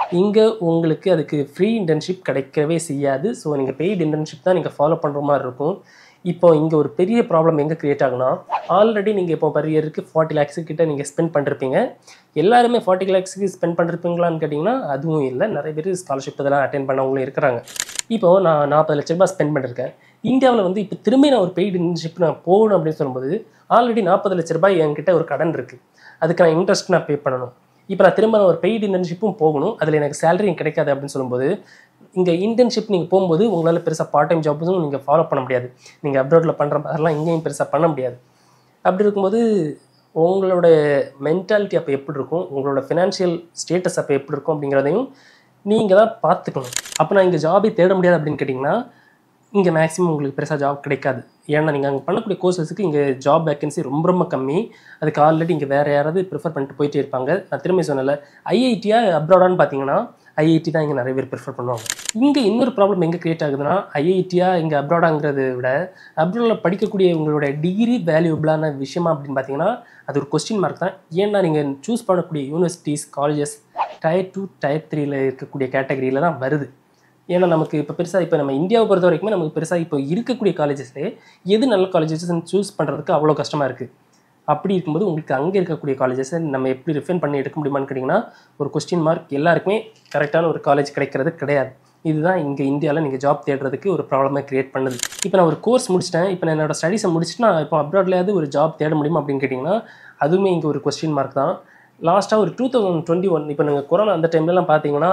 இங்கே உங்களுக்கு அதுக்கு ஃப்ரீ இன்டர்ன்ஷிப் கிடைக்கவே செய்யாது. ஸோ நீங்கள் பெய்டு இன்டர்ன்ஷிப் தான் நீங்கள் ஃபாலோ பண்ணுற மாதிரி இருக்கும். இப்போ இங்கே ஒரு பெரிய ப்ராப்ளம் எங்கே க்ரியேட் ஆகுனா, ஆல்ரெடி நீங்கள் இப்போ பர் இயருக்கு ஃபார்ட்டி லேக்ஸு கிட்ட நீங்கள் ஸ்பெண்ட் பண்ணிருப்பீங்க. எல்லாருமே ஃபார்ட்டி லேக்ஸுக்கு ஸ்பெண்ட் பண்ணிருப்பீங்களான்னு கேட்டிங்கன்னா அதுவும் இல்லை. நிறைய பேர் ஸ்காலர்ஷிப் இதெல்லாம் அட்டென்ட் பண்ணவங்களும் இருக்கிறாங்க. இப்போது நான் நாற்பது லட்ச ரூபாய் ஸ்பெண்ட் பண்ணியிருக்கேன். இந்தியாவில் வந்து இப்போ திரும்பி நான் ஒரு பெய்டு இன்டர்ன்ஷிப் நான் போகணும் அப்படின்னு சொல்லும்போது ஆல்ரெடி நாற்பது லட்ச ரூபாய் என்கிட்ட ஒரு கடன் இருக்குது. அதுக்கு நான் இன்ட்ரெஸ்ட் நான் பே பண்ணணும். இப்போ நான் திரும்ப ஒரு பெய்டு இன்டர்ன்ஷிப்பும் போகணும், அதில் எனக்கு சேலரியும் கிடைக்காது அப்படின்னு சொல்லும்போது இங்கே இன்டர்ன்ஷிப் நீங்கள் போகும்போது உங்களால் பெருசாக பார்ட் டைம் ஜாப்பும் நீங்கள் ஃபாலோ பண்ண முடியாது. நீங்கள் அப்ராடில் பண்ணுற மாதிரிலாம் இங்கேயும் பெருசாக பண்ண முடியாது. அப்படி இருக்கும்போது உங்களோட மென்டாலிட்டி அப்போ எப்படி இருக்கும், உங்களோட ஃபினான்ஷியல் ஸ்டேட்டஸ் அப்போ எப்படி இருக்கும் அப்படிங்கிறதையும் நீங்கள் தான் பார்த்துக்கணும். அப்போ நான் இங்கே ஜாபே தேட முடியாது அப்படின்னு கேட்டிங்கன்னா இங்கே மேக்ஸிமம் உங்களுக்கு பெருசாக ஜாப் கிடைக்காது. ஏன்னா நீங்கள் அங்கே பண்ணக்கூடிய கோர்ஸஸுக்கு இங்கே ஜாப் வேக்கன்சி ரொம்ப ரொம்ப கம்மி. அதுக்கு ஆல்ரெடி இங்கே வேறு யாராவது ப்ரிஃபர் பண்ணிட்டு போயிட்டே இருப்பாங்க. நான் திரும்பி சொன்னல ஐஐடியா அப்ராடான்னு பார்த்தீங்கன்னா ஐஐடி தான் இங்கே நிறைய பேர் ப்ரிஃபர் பண்ணுவாங்க. இங்கே இன்னொரு ப்ராப்ளம் எங்கே க்ரியேட் ஆகுதுன்னா ஐஐடியா இங்கே அப்ராடாங்கிறத விட அப்ராடில் படிக்கக்கூடிய உங்களோட டிகிரி வேல்யூபிளான விஷயமா அப்படின்னு பார்த்தீங்கன்னா அது ஒரு கொஸ்டின் மார்க் தான். ஏன்னா நீங்கள் சூஸ் பண்ணக்கூடிய universities colleges tier two tier த்ரீயில் இருக்கக்கூடிய கேட்டகரியில் தான் வருது. ஏன்னா நமக்கு இப்போ பெருசாக இப்போ நம்ம இந்தியாவை பொறுத்த வரைக்குமே நமக்கு பெருசாக இப்போ இருக்கக்கூடிய காலேஜஸ்லேயே எது நல்ல காலேஜஸ்ன்னு சூஸ் பண்ணுறதுக்கு அவ்வளோ கஷ்டமாக இருக்குது. அப்படி இருக்கும்போது உங்களுக்கு அங்கே இருக்கக்கூடிய காலேஜஸை நம்ம எப்படி ரிஃபைன் பண்ணி எடுக்க முடியுமான்னு கேட்டிங்கன்னா ஒரு கொஸ்டின் மார்க். எல்லாருக்குமே கரெக்டான ஒரு காலேஜ் கிடைக்கிறது கிடையாது. இதுதான் இங்கே இந்தியாவில் நீங்கள் ஜாப் தேடுறதுக்கு ஒரு ப்ராப்ளமாக க்ரியேட் பண்ணுது. இப்போ நான் ஒரு கோர்ஸ் முடிச்சிட்டேன், இப்போ நான் என்னோட ஸ்டடீஸை முடிச்சுட்டு நான் இப்போ அப்ராட்லையாவது ஒரு ஜாப் தேட முடியுமா அப்படின்னு கேட்டிங்கன்னா அதுவுமே இங்கே ஒரு கொஸ்டின் மார்க் தான். லாஸ்ட்டாக ஒரு டூ தௌசண்ட் டுவெண்ட்டி ஒன் இப்போ நீங்கள் கொரோனா அந்த டைம்லலாம் பார்த்தீங்கன்னா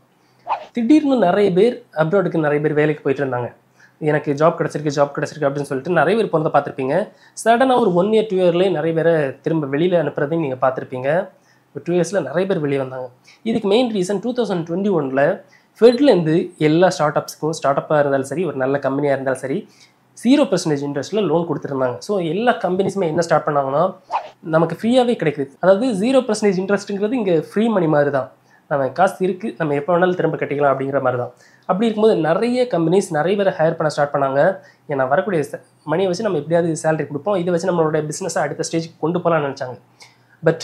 திடீர்னு நிறைய பேர் அப்ராடுக்கு நிறைய பேர் வேலைக்கு போயிட்டு இருந்தாங்க. எனக்கு ஜாப் கிடச்சிருக்கு ஜாப் கிடச்சிருக்கு அப்படின்னு சொல்லிட்டு நிறைய பேர் போகிறத பார்த்துருப்பீங்க. சடனாக ஒரு ஒன் இயர் டூ இயர்லேயே நிறைய பேரை திரும்ப வெளியில் அனுப்புறதையும் நீங்கள் பார்த்துருப்பீங்க. ஒரு டூ இயர்ஸில் நிறைய பேர் வெளியே வந்தாங்க. இதுக்கு main reason two thousand twenty ஒனில் ஃபெட்லேருந்து எல்லா ஸ்டார்ட் அப்ஸ்க்கும் ஸ்டார்ட் அப்பாக இருந்தாலும் சரி ஒரு நல்ல கம்பெனியாக இருந்தாலும் சரி ஜீரோ பர்சன்டேஜ் இன்ட்ரெஸ்ட்டில் லோன் கொடுத்துருந்தாங்க. ஸோ எல்லா கம்பெனிஸுமே என்ன ஸ்டார்ட் பண்ணாங்கன்னா நமக்கு ஃப்ரீயாகவே கிடைக்குது. அதாவது ஜீரோ பர்சன்டேஜ் இன்ட்ரெஸ்ட்டுங்கிறது இங்கே ஃப்ரீ மணி மாதிரி தான். நம்ம காசு இருக்குது, நம்ம எப்போ வேணாலும் திரும்ப கட்டிக்கலாம் அப்படிங்கிற மாதிரி தான். அப்படி இருக்கும்போது நிறைய கம்பெனிஸ் நிறைய பேரை ஹையர் பண்ண ஸ்டார்ட் பண்ணாங்க. ஏன்னா வரக்கூடிய மணியை வச்சு நம்ம எப்படியாவது சேலரி கொடுப்போம், இதை வச்சு நம்மளோட பிஸ்னஸை அடுத்த ஸ்டேஜுக்கு கொண்டு போகலான்னு நினச்சாங்க. பட்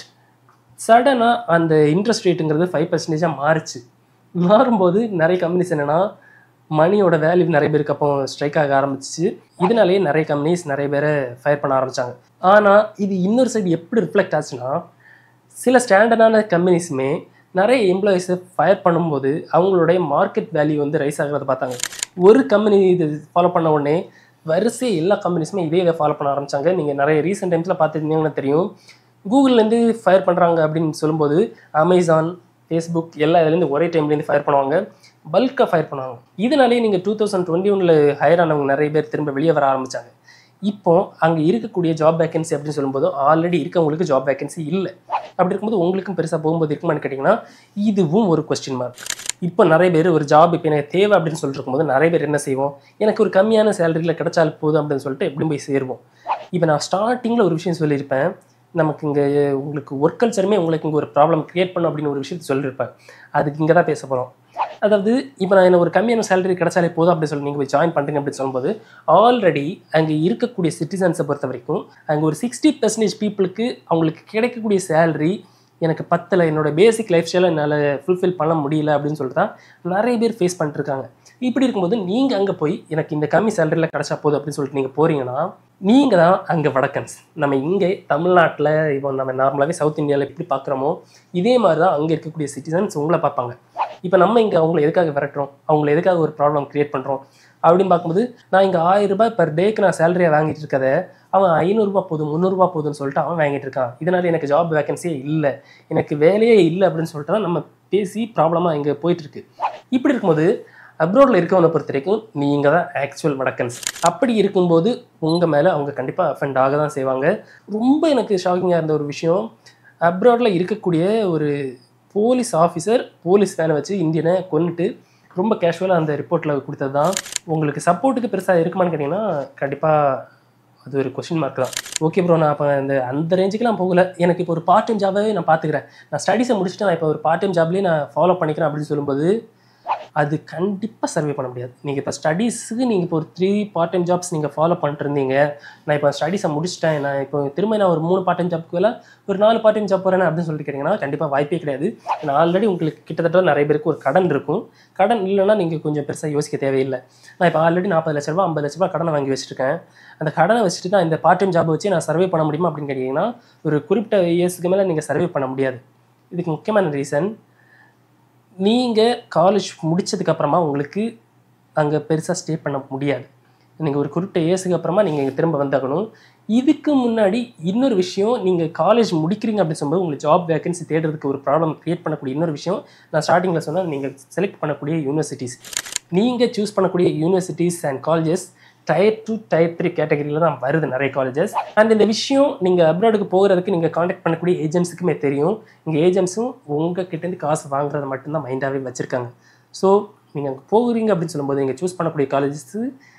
சடனாக அந்த இன்ட்ரெஸ்ட் ரேட்டுங்கிறது ஃபைவ் பர்சன்டேஜாக மாறிச்சு. மாறும்போது நிறைய கம்பெனிஸ் என்னென்னா மணியோட வேல்யூ நிறைய பேருக்கு அப்போ ஸ்ட்ரைக் ஆக ஆரம்பிச்சிச்சு. இதனாலேயே நிறைய கம்பெனிஸ் நிறைய பேரை ஃபயர் பண்ண ஆரம்பித்தாங்க. ஆனால் இது இன்னொரு சைடு எப்படி ரிஃப்ளெக்ட் ஆச்சுன்னா சில ஸ்டாண்டர்டான கம்பெனிஸுமே நிறைய எம்ப்ளாயிஸை ஃபயர் பண்ணும்போது அவங்களுடைய மார்க்கெட் வேல்யூ வந்து ரைஸ் ஆகிறத பார்த்தாங்க. ஒரு கம்பெனி இது ஃபாலோ பண்ண உடனே வரிசை எல்லா கம்பெனிஸுமே இதே இதை ஃபாலோ பண்ண ஆரம்பித்தாங்க. நீங்கள் நிறைய ரீசெண்ட் டைம்ஸில் பார்த்துருந்தீங்கன்னா தெரியும். கூகுள்லேருந்து ஃபயர் பண்ணுறாங்க அப்படின்னு சொல்லும்போது அமேசான் ஃபேஸ்புக் எல்லா இதுலேருந்து ஒரே டைம்லேருந்து ஃபயர் பண்ணுவாங்க, பல்காக ஃபயர் பண்ணுவாங்க. இதனாலேயே நீங்கள் டூ தௌசண்ட் டுவெண்ட்டி ஒனில் ஹையர் ஆனவங்க நிறைய பேர் திரும்ப வெளியே வர ஆரம்பித்தாங்க. இப்போ அங்கே இருக்கக்கூடிய ஜாப் வேக்கன்சி அப்படின்னு சொல்லும்போது ஆல்ரெடி இருக்கவங்களுக்கு ஜாப் வேக்கன்சி இல்லை. அப்படி இருக்கும்போது உங்களுக்கும் பெருசாக போகும்போது இருக்குமான்னு கேட்டிங்கன்னா இதுவும் ஒரு கொஸ்டின் மார்க். இப்போ நிறைய பேர் ஒரு ஜாப் இப்போ எனக்கு தேவை அப்படின்னு சொல்லிட்டு இருக்கும்போது நிறைய பேர் என்ன செய்வோம், எனக்கு ஒரு கம்மியான சேலரியில் கிடைச்சாலும் போதும் அப்படின்னு சொல்லிட்டு எப்படி போய் சேருவோம். இப்போ நான் ஸ்டார்டிங்கில் ஒரு விஷயம் சொல்லியிருப்பேன், நமக்கு இங்கே உங்களுக்கு ஒர்க் கல்ச்சருமே உங்களுக்கு இங்கே ஒரு ப்ராப்ளம் க்ரியேட் பண்ணும் அப்படின்னு ஒரு விஷயத்தை சொல்லியிருப்பேன். அதுக்கு இங்கே தான் பேச போகிறோம். அதாவது இப்போ நான் என்ன ஒரு கம்மியான சேலரி கிடைச்சாலே போதும் அப்படின்னு சொல்லி நீங்கள் போய் ஜாயின் பண்ணுறீங்க அப்படின்னு சொல்லும்போது ஆல்ரெடி அங்கே இருக்கக்கூடிய சிட்டிசன்ஸை பொறுத்த வரைக்கும் அங்கே ஒரு சிக்ஸ்டி பர்சன்டேஜ் பீப்புளுக்கு அவங்களுக்கு கிடைக்கக்கூடிய சேலரி எனக்கு பத்தில் என்னோட பேசிக் லைஃப் ஸ்டைலை என்னால் ஃபுல்ஃபில் பண்ண முடியல அப்படின்னு சொல்லிட்டு தான் நிறைய பேர் ஃபேஸ் பண்ணிட்டுருக்காங்க. இப்படி இருக்கும்போது நீங்கள் அங்கே போய் எனக்கு இந்த கம்மி சேலரியில் கிடச்சா போதும் அப்படின்னு சொல்லிட்டு நீங்கள் போகிறீங்கன்னா நீங்கள் தான் அங்கே வடக்கன்ஸ். நம்ம இங்கே தமிழ்நாட்டில் இப்போ நம்ம நார்மலாகவே சவுத் இந்தியாவில் எப்படி பார்க்குறோமோ இதே மாதிரி தான் அங்கே இருக்கக்கூடிய சிட்டிசன்ஸ் உங்களை பார்ப்பாங்க. இப்போ நம்ம இங்கே அவங்கள எதுக்காக விரட்டுறோம், அவங்கள எதுக்காக ஒரு ப்ராப்ளம் க்ரியேட் பண்ணுறோம் அப்படின்னு பார்க்கும்போது நான் இங்கே ஆயிரம் ரூபாய் பர் டேக்கு நான் சேலரியாக வாங்கிட்டு இருக்கத அவன் ஐநூறுரூபா போதும் முந்நூறுரூவா போதும்னு சொல்லிட்டு அவன் வாங்கிட்டு இருக்கான். இதனால் எனக்கு ஜாப் வேக்கன்சியே இல்லை, எனக்கு வேலையே இல்லை அப்படின்னு சொல்லிட்டு தான் நம்ம பேசி ப்ராப்ளமாக இங்கே போயிட்டுருக்கு. இப்படி இருக்கும்போது அப்ராடில் இருக்கவனை பொறுத்த வரைக்கும் நீங்கள் தான் ஆக்சுவல் வடக்கன்ஸ். அப்படி இருக்கும்போது உங்கள் மேலே அவங்க கண்டிப்பாக அஃபெண்ட் ஆக தான் செய்வாங்க. ரொம்ப எனக்கு ஷாக்கிங்காக இருந்த ஒரு விஷயம், அப்ராடில் இருக்கக்கூடிய ஒரு போலீஸ் ஆஃபீஸர் போலீஸ் வேனை வச்சு இந்தியனை கொண்டுட்டு ரொம்ப கேஷுவலாக அந்த ரிப்போர்ட்டில் கொடுத்தது தான். உங்களுக்கு சப்போர்ட்டுக்கு பெருசாக இருக்குமான்னு கேட்டிங்கன்னா கண்டிப்பாக அது ஒரு கொஸ்டின் மார்க் தான். ஓகே ப்ரோ, நான் அப்போ இந்த அந்த ரேஞ்சுக்கு நான் போகலை, எனக்கு இப்போ ஒரு பார்ட் டைம் ஜாபாகவே நான் பார்த்துக்கிறேன், நான் ஸ்டடீஸை முடிச்சுட்டு நான் இப்போ ஒரு பார்ட் டைம் ஜாப்லேயே நான் ஃபாலோ பண்ணிக்கிறேன் அப்படின்னு சொல்லும்போது அது கண்டிப்பாக சர்வே பண்ண முடியாது. நீங்கள் இப்போ ஸ்டடீஸுக்கு நீங்கள் இப்போ ஒரு த்ரீ பார்ட் டைம் ஜாப்ஸ் நீங்கள் ஃபாலோ பண்ணிட்டுருந்தீங்க. நான் இப்போ ஸ்டடீஸை முடிச்சிட்டேன், நான் இப்போ திரும்ப நான் ஒரு மூணு பார்ட் டைம் ஜாப்க்கு வேலை ஒரு நாலு பார்ட் டைம் ஜாப் போகிறேன் அப்படின்னு சொல்லிட்டு கேட்டிங்கன்னா கண்டிப்பாக வாய்ப்பே கிடையாது. நான் ஆல்ரெடி உங்களுக்கு கிட்டத்தட்ட நிறைய பேருக்கு ஒரு கடன் இருக்கும். கடன் இல்லைன்னா நீங்கள் கொஞ்சம் பெருசாக யோசிக்க தேவையில்லை. நான் இப்போ ஆல்ரெடி நாற்பது லட்ச ரூபா ஐம்பது லட்ச ரூபா கடனை வாங்கி வச்சுருக்கேன். அந்த கடனை வச்சுட்டு தான் இந்த பார்ட் டைம் ஜாப் வச்சு நான் சர்வே பண்ண முடியுமா அப்படின்னு கேட்டிங்கன்னா ஒரு குறிப்பிட்ட இயர்ஸுக்கு மேலே நீங்கள் சர்வே பண்ண முடியாது. இதுக்கு முக்கியமான ரீசன், நீங்கள் காலேஜ் முடித்ததுக்கப்புறமா உங்களுக்கு அங்கே பெருசாக ஸ்டே பண்ண முடியாது. நீங்கள் ஒரு குறிப்பிட்ட ஏஜுக்கு அப்புறமா நீங்கள் இங்கே திரும்ப வந்தாகணும். இதுக்கு முன்னாடி இன்னொரு விஷயம், நீங்கள் காலேஜ் முடிக்கிறீங்க அப்படின்னு சொல்லும்போது உங்களுக்கு ஜாப் வேகன்சி தேடுறதுக்கு ஒரு ப்ராப்ளம் க்ரியேட் பண்ணக்கூடிய இன்னொரு விஷயம் நான் ஸ்டார்டிங்கில் சொன்னால், நீங்கள் செலக்ட் பண்ணக்கூடிய யூனிவர்சிட்டிஸ். நீங்கள் சூஸ் பண்ணக்கூடிய universities and colleges tier two tier three கேட்டகரியில் தான் வருது நிறைய காலேஜஸ். அண்ட் இந்த விஷயம் நீங்கள் அப்ராடுக்கு போகிறதுக்கு நீங்கள் காண்டாக்ட் பண்ணக்கூடிய ஏஜென்ட்ஸுக்குமே தெரியும். இங்கே ஏஜென்ட்ஸும் உங்கள் கிட்டேருந்து காசு வாங்குறத மட்டும்தான் மைண்டாகவே வச்சுருக்காங்க. ஸோ நீங்கள் அங்கே போகிறீங்க அப்படின்னு சொல்லும்போது நீங்கள் சூஸ் பண்ணக்கூடிய காலேஜஸ்,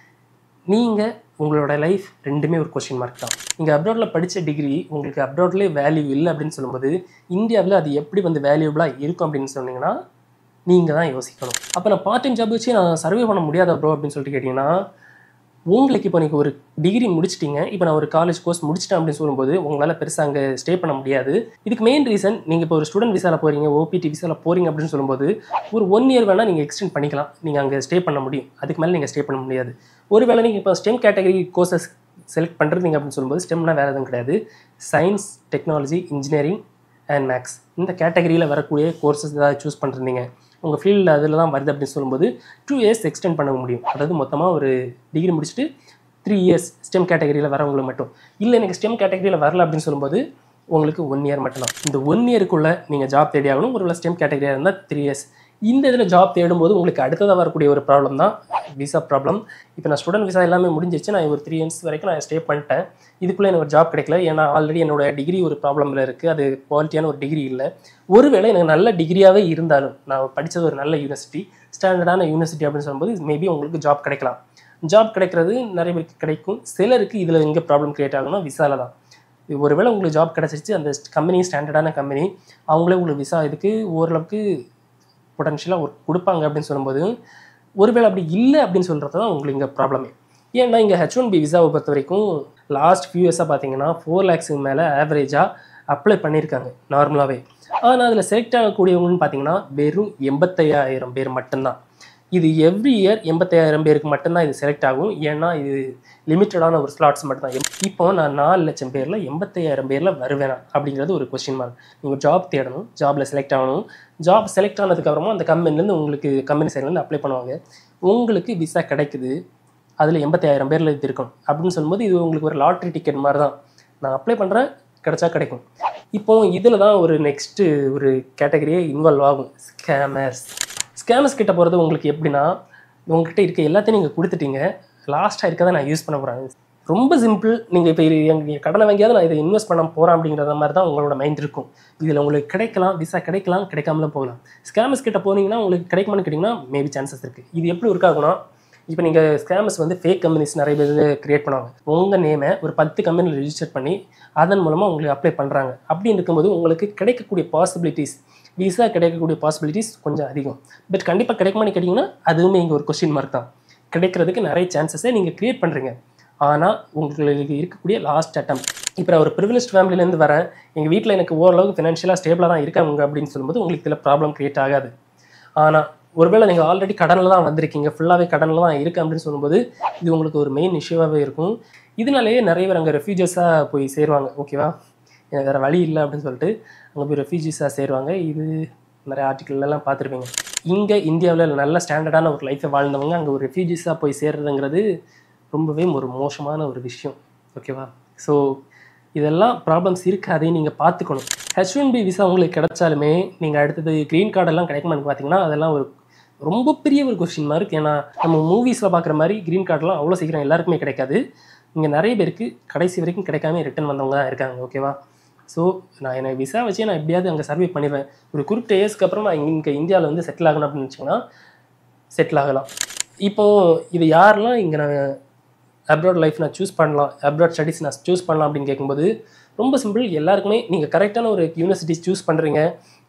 நீங்கள் உங்களோட லைஃப் ரெண்டுமே ஒரு கொஸ்டின் மார்க் தான். நீங்கள் அப்ராடில் படித்த டிகிரி உங்களுக்கு அப்ராட்லேயே வேல்யூ இல்லை அப்படின்னு சொல்லும்போது இந்தியாவில் அது எப்படி வந்து வேல்யூபிளாக இருக்கும் அப்படின்னு சொன்னீங்கன்னா நீங்கள் தான் யோசிக்கணும். அப்போ நான் பார்ட் டைம் ஜாப் வச்சு நான் சர்வே பண்ண முடியாத ப்ரோ அப்படின்னு சொல்லிட்டு கேட்டிங்கன்னா, உங்களுக்கு இப்போ நீங்கள் ஒரு டிகிரி முடிச்சிட்டிங்க, இப்போ நான் ஒரு காலேஜ் கோர்ஸ் முடிச்சிட்டேன் அப்படின்னு சொல்லும்போது உங்களால் பெருசாக அங்கே ஸ்டே பண்ண முடியாது. இதுக்கு மெயின் ரீசன், நீங்கள் இப்போ ஒரு ஸ்டூடெண்ட் விசாவில் போகிறீங்க, ஓபிடி விசாவில் போகிறீங்க அப்படின்னு சொல்லும்போது ஒரு ஒன் இயர் வேணால் நீங்கள் எக்ஸ்டெண்ட் பண்ணிக்கலாம், நீங்கள் அங்கே ஸ்டே பண்ண முடியும். அதுக்கு மேலே நீங்கள் ஸ்டே பண்ண முடியாது. ஒருவேளை நீங்கள் இப்போ ஸ்டெம் கேட்டகரி கோர்சஸ் செலக்ட் பண்ணுறீங்க அப்படின்னு சொல்லும்போது ஸ்டெம்னா வேறு எதுவும் கிடையாது, science, technology, engineering and maths இந்த கேட்டகரியில் வரக்கூடிய கோர்சஸ் ஏதாவது சூஸ் பண்ணுறீங்க, உங்கள் ஃபீல்டில் அதில் தான் வருது அப்படின்னு சொல்லும்போது டூ இயர்ஸ் எக்ஸ்டெண்ட் பண்ண முடியும். அதாவது மொத்தமாக ஒரு டிகிரி முடிச்சுட்டு த்ரீ இயர்ஸ் ஸ்டெம் கேட்டகரியில் வரவங்களுக்கு மட்டும். இல்லை எனக்கு ஸ்டெம் கேட்டகரியில் வரல அப்படின்னு சொல்லும்போது உங்களுக்கு ஒன் இயர் மட்டும்தான். இந்த ஒன் இயருக்குள்ளே நீங்கள் ஜாப் தேடி ஆகணும். ஒரு ஸ்டெம் கேட்டகரியாக இருந்தால் த்ரீ இயர்ஸ். இந்த இதில் ஜாப் தேடும்போது உங்களுக்கு அடுத்ததாக வரக்கூடிய ஒரு ப்ராப்ளம் தான் விசா ப்ராப்ளம். இப்போ நான் ஸ்டூடெண்ட் விசா எல்லாமே முடிஞ்சிச்சு, நான் ஒரு த்ரீ இயர்ஸ் வரைக்கும் நான் ஸ்டே பண்ணிட்டேன். இதுக்குள்ளே எனக்கு ஒரு ஜாப் கிடைக்கல, ஏன்னா ஆல்ரெடி என்னோட டிகிரி ஒரு ப்ராப்ளமில் இருக்குது, அது குவாலிட்டியான ஒரு டிகிரி இல்லை. ஒருவேளை எனக்கு நல்ல டிகிரியாகவே இருந்தாலும், நான் படித்தது ஒரு நல்ல யூனிவர்சிட்டி, ஸ்டாண்டர்டான யூனிவர்சிட்டி அப்படின்னு சொல்லும்போது மேபி உங்களுக்கு ஜாப் கிடைக்கலாம். ஜாப் கிடைக்கிறது நிறைய பேருக்கு கிடைக்கும். சிலருக்கு இதில் எங்கே ப்ராப்ளம் க்ரியேட் ஆகும்னா விசாவில் தான். ஒருவேளை உங்களுக்கு ஜாப் கிடச்சிருச்சு, அந்த கம்பெனி ஸ்டாண்டர்டான கம்பெனி, அவங்களே உங்களுக்கு விசா இதுக்கு ஓரளவுக்கு பொட்டன்ஷியலாக ஒர்க் கொடுப்பாங்க அப்படின்னு சொல்லும்போது, ஒருவேளை அப்படி இல்லை அப்படின்னு சொல்கிறது தான் உங்களுக்கு இங்கே ப்ராப்ளமே. ஏன்னா இங்கே ஹெச் ஒன் பி விசாவை பொறுத்த வரைக்கும் லாஸ்ட் ஃபியூ இயர்ஸாக பார்த்தீங்கன்னா ஃபோர் லேக்ஸுக்கு மேலே ஆவரேஜாக அப்ளை பண்ணியிருக்காங்க நார்மலாகவே. ஆனால் அதில் செலக்ட் ஆகக்கூடியவங்கன்னு பார்த்தீங்கன்னா வெறும் எண்பத்தையாயிரம் பேர் மட்டும்தான். இது எவ்ரி இயர் எண்பத்தையாயிரம் பேருக்கு மட்டும்தான் இது செலக்ட் ஆகும். ஏன்னா இது லிமிட்டடான ஒரு ஸ்லாட்ஸ் மட்டும்தான். இப்போ நான் நாலு லட்சம் பேரில் எண்பத்தையாயிரம் பேரில் வருவேனா அப்படிங்கிறது ஒரு கொஸ்டின் மார்க். நீங்கள் ஜாப் தேடணும், ஜாபில் செலக்ட் ஆகணும். ஜாப் செலக்ட் ஆனதுக்கப்புறமா அந்த கம்பெனிலேருந்து உங்களுக்கு கம்பெனி சைட்லேருந்து அப்ளை பண்ணுவாங்க. உங்களுக்கு விசா கிடைக்குது, அதில் எண்பத்தையாயிரம் பேரில் இது இருக்கணும் அப்படின்னு சொல்லும்போது இது உங்களுக்கு ஒரு லாட்ரி டிக்கெட் மாதிரி தான். நான் அப்ளை பண்ணுறேன், கிடச்சா கிடைக்கும். இப்போ இதில் தான் ஒரு நெக்ஸ்ட்டு ஒரு கேட்டகரியே இன்வால்வ் ஆகும், ஸ்கேமர்ஸ். ஸ்கேமர்ஸ் கிட்ட போகிறது உங்களுக்கு எப்படின்னா, உங்கள்கிட்ட இருக்க எல்லாத்தையும் நீங்கள் கொடுத்துட்டீங்க, லாஸ்ட்டாக இருக்கதை நான் யூஸ் பண்ண போகிறேன். ரொம்ப சிம்பிள். நீங்கள் இப்போ இது எங்கள் கடனை வாங்கியாவது நான் இதை இன்வெஸ்ட் பண்ண போகிறேன் அப்படிங்கிற மாதிரி தான் உங்களோட மைண்ட் இருக்கும். இதில் உங்களுக்கு கிடைக்கலாம், விசா கிடைக்கலாம், கிடைக்காமலும் போகலாம். ஸ்கேமர்ஸ் கிட்ட போனீங்கன்னா உங்களுக்கு கிடைக்குமான்னு கேட்டிங்கன்னா மேபி சான்சஸ் இருக்குது. இது எப்படி ஒர்க் ஆகுனா, இப்போ நீங்கள் ஸ்கேமர்ஸ் வந்து ஃபேக் கம்பெனிஸ் நிறைய பேர் க்ரியேட் பண்ணுவாங்க. உங்கள் நேமை ஒரு பத்து கம்பெனியில் ரிஜிஸ்டர் பண்ணி அதன் மூலமாக உங்களுக்கு அப்ளை பண்ணுறாங்க. அப்படின்னு இருக்கும்போது உங்களுக்கு கிடைக்கக்கூடிய பாசிபிலிட்டிஸ், விசா கிடைக்கக்கூடிய பாசிபிலிட்டிஸ் கொஞ்சம் அதிகம். பட் கண்டிப்பாக கிடைக்குமான்னு கேட்டிங்கன்னா அதுவுமே இங்கே ஒரு கொஸ்டின் மார்க் தான். கிடைக்கிறதுக்கு நிறைய சான்சஸை நீங்கள் க்ரியேட் பண்ணுறீங்க. ஆனால் உங்களுக்கு இருக்கக்கூடிய லாஸ்ட் அட்டம், இப்போ நான் ஒரு ப்ரிவிலேஜ் ஃபேமிலியிலேருந்து வரேன், எங்கள் வீட்டில் எனக்கு ஓரளவுக்கு ஃபினான்ஷியலாக ஸ்டேபிளாக தான் இருக்காங்க அப்படின்னு சொல்லும்போது உங்களுக்கு இதில் ப்ராப்ளம் க்ரியேட் ஆகாது. ஆனால் ஒருவேளை நீங்கள் ஆல்ரெடி கடனில் தான் வந்திருக்கீங்க, ஃபுல்லாகவே கடனில் தான் இருக்குது அப்படின்னு சொல்லும்போது இது உங்களுக்கு ஒரு மெயின் இஷ்யூவாகவே இருக்கும். இதனாலேயே நிறைய பேர் அங்கே ரெஃப்யூஜஸாக போய் சேருவாங்க. ஓகேவா, எனக்கு வேறு வழி இல்லை அப்படின்னு சொல்லிட்டு அங்கே போய் ரெஃப்யூஜிஸாக சேருவாங்க. இது நிறைய ஆர்டிக்கிள்லாம் பார்த்துருப்பீங்க. இங்கே இந்தியாவில் நல்ல ஸ்டாண்டர்டான ஒரு லைஃப்பை வாழ்ந்தவங்க அங்கே ஒரு ரெஃப்யூஜிஸாக போய் சேர்றதுங்கிறது ரொம்பவே ஒரு மோசமான ஒரு விஷயம். ஓகேவா, ஸோ இதெல்லாம் ப்ராப்ளம்ஸ் இருக்குது, அதையும் நீங்கள் பார்த்துக்கணும். ஹெச் ஒன் பி விசா உங்களுக்கு கிடைச்சாலுமே நீங்கள் அடுத்தது க்ரீன் கார்டெல்லாம் கிடைக்குமான்னு பார்த்தீங்கன்னா அதெல்லாம் ஒரு ரொம்ப பெரிய ஒரு கொஸ்டின் மார்க். ஏன்னா நம்ம மூவிஸில் பார்க்குற மாதிரி க்ரீன் கார்டெலாம் அவ்வளோ சீக்கிரம் எல்லாருக்குமே கிடைக்காது. இங்கே நிறைய பேருக்கு கடைசி வரைக்கும் கிடைக்காம ரிட்டர்ன் வந்தவங்க தான் இருக்காங்க. ஓகேவா, ஸோ நான் என்னை விசா வச்சு நான் எப்படியாவது அங்கே சர்வே பண்ணிடுவேன். ஒரு குறிப்பிட்ட ஏஜ்க்கு அப்புறம் நான் இங்கே இந்தியாவில் வந்து செட்டில் ஆகணும் அப்படின்னு வச்சிங்கன்னா செட்டில் ஆகலாம். இப்போது இது யாரெல்லாம் இங்கே நான் அப்ராட் லைஃப் நான் சூஸ் பண்ணலாம், அப்ராட் ஸ்டடீஸ் நான் சூஸ் பண்ணலாம் அப்படின்னு கேட்கும்போது ரொம்ப சிம்பிள். எல்லாருக்குமே நீங்கள் கரெக்டான ஒரு யூனிவர்சிட்டிஸ் சூஸ் பண்ணுறீங்க,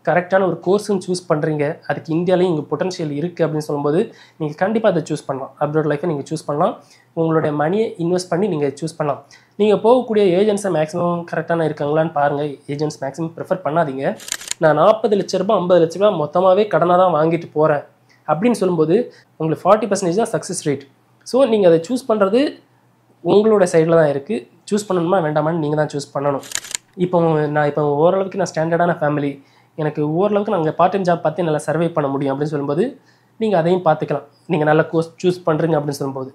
கரெக்டான ஒரு கோர்ஸும் சூஸ் பண்ணுறீங்க, அதுக்கு இந்தியாவிலேயும் இங்கே பொட்டன்ஷியல் இருக்குது அப்படின்னு சொல்லும்போது நீங்கள் கண்டிப்பாக அதை சூஸ் பண்ணலாம். அப்ராட் லைஃப்பை நீங்கள் சூஸ் பண்ணலாம். உங்களுடைய மணியை இன்வெஸ்ட் பண்ணி நீங்கள் சூஸ் பண்ணலாம். நீங்கள் போகக்கூடிய ஏஜென்ட்ஸை மேக்ஸிமம் கரெக்டான இருக்காங்களான்னு பாருங்கள். ஏஜென்ட்ஸ் மேக்ஸிமம் ப்ரிஃபர் பண்ணாதீங்க. நான் நாற்பது லட்ச ரூபா ஐம்பது லட்ச ரூபா மொத்தமாகவே கடனாக தான் வாங்கிட்டு போகிறேன் அப்படின்னு சொல்லும்போது உங்களுக்கு ஃபார்ட்டி பர்சன்டேஜ் தான் சக்ஸஸ் ரேட். ஸோ நீங்கள் அதை சூஸ் பண்ணுறது உங்களோட சைடில் தான் இருக்குது. சூஸ் பண்ணணுமா வேண்டாமான்னு நீங்கள் தான் சூஸ் பண்ணணும். இப்போ நான் இப்போ ஓரளவுக்கு நான் ஸ்டாண்டர்டான ஃபேமிலி, எனக்கு ஓரளவுக்கு நாங்கள் பார்ட் டைம் ஜாப் பார்த்து நல்லா சர்வை பண்ண முடியும் அப்படின்னு சொல்லும்போது நீங்கள் அதையும் பார்த்துக்கலாம். நீங்கள் நல்ல கோர்ஸ் சூஸ் பண்ணுறீங்க அப்படின்னு சொல்லும்போது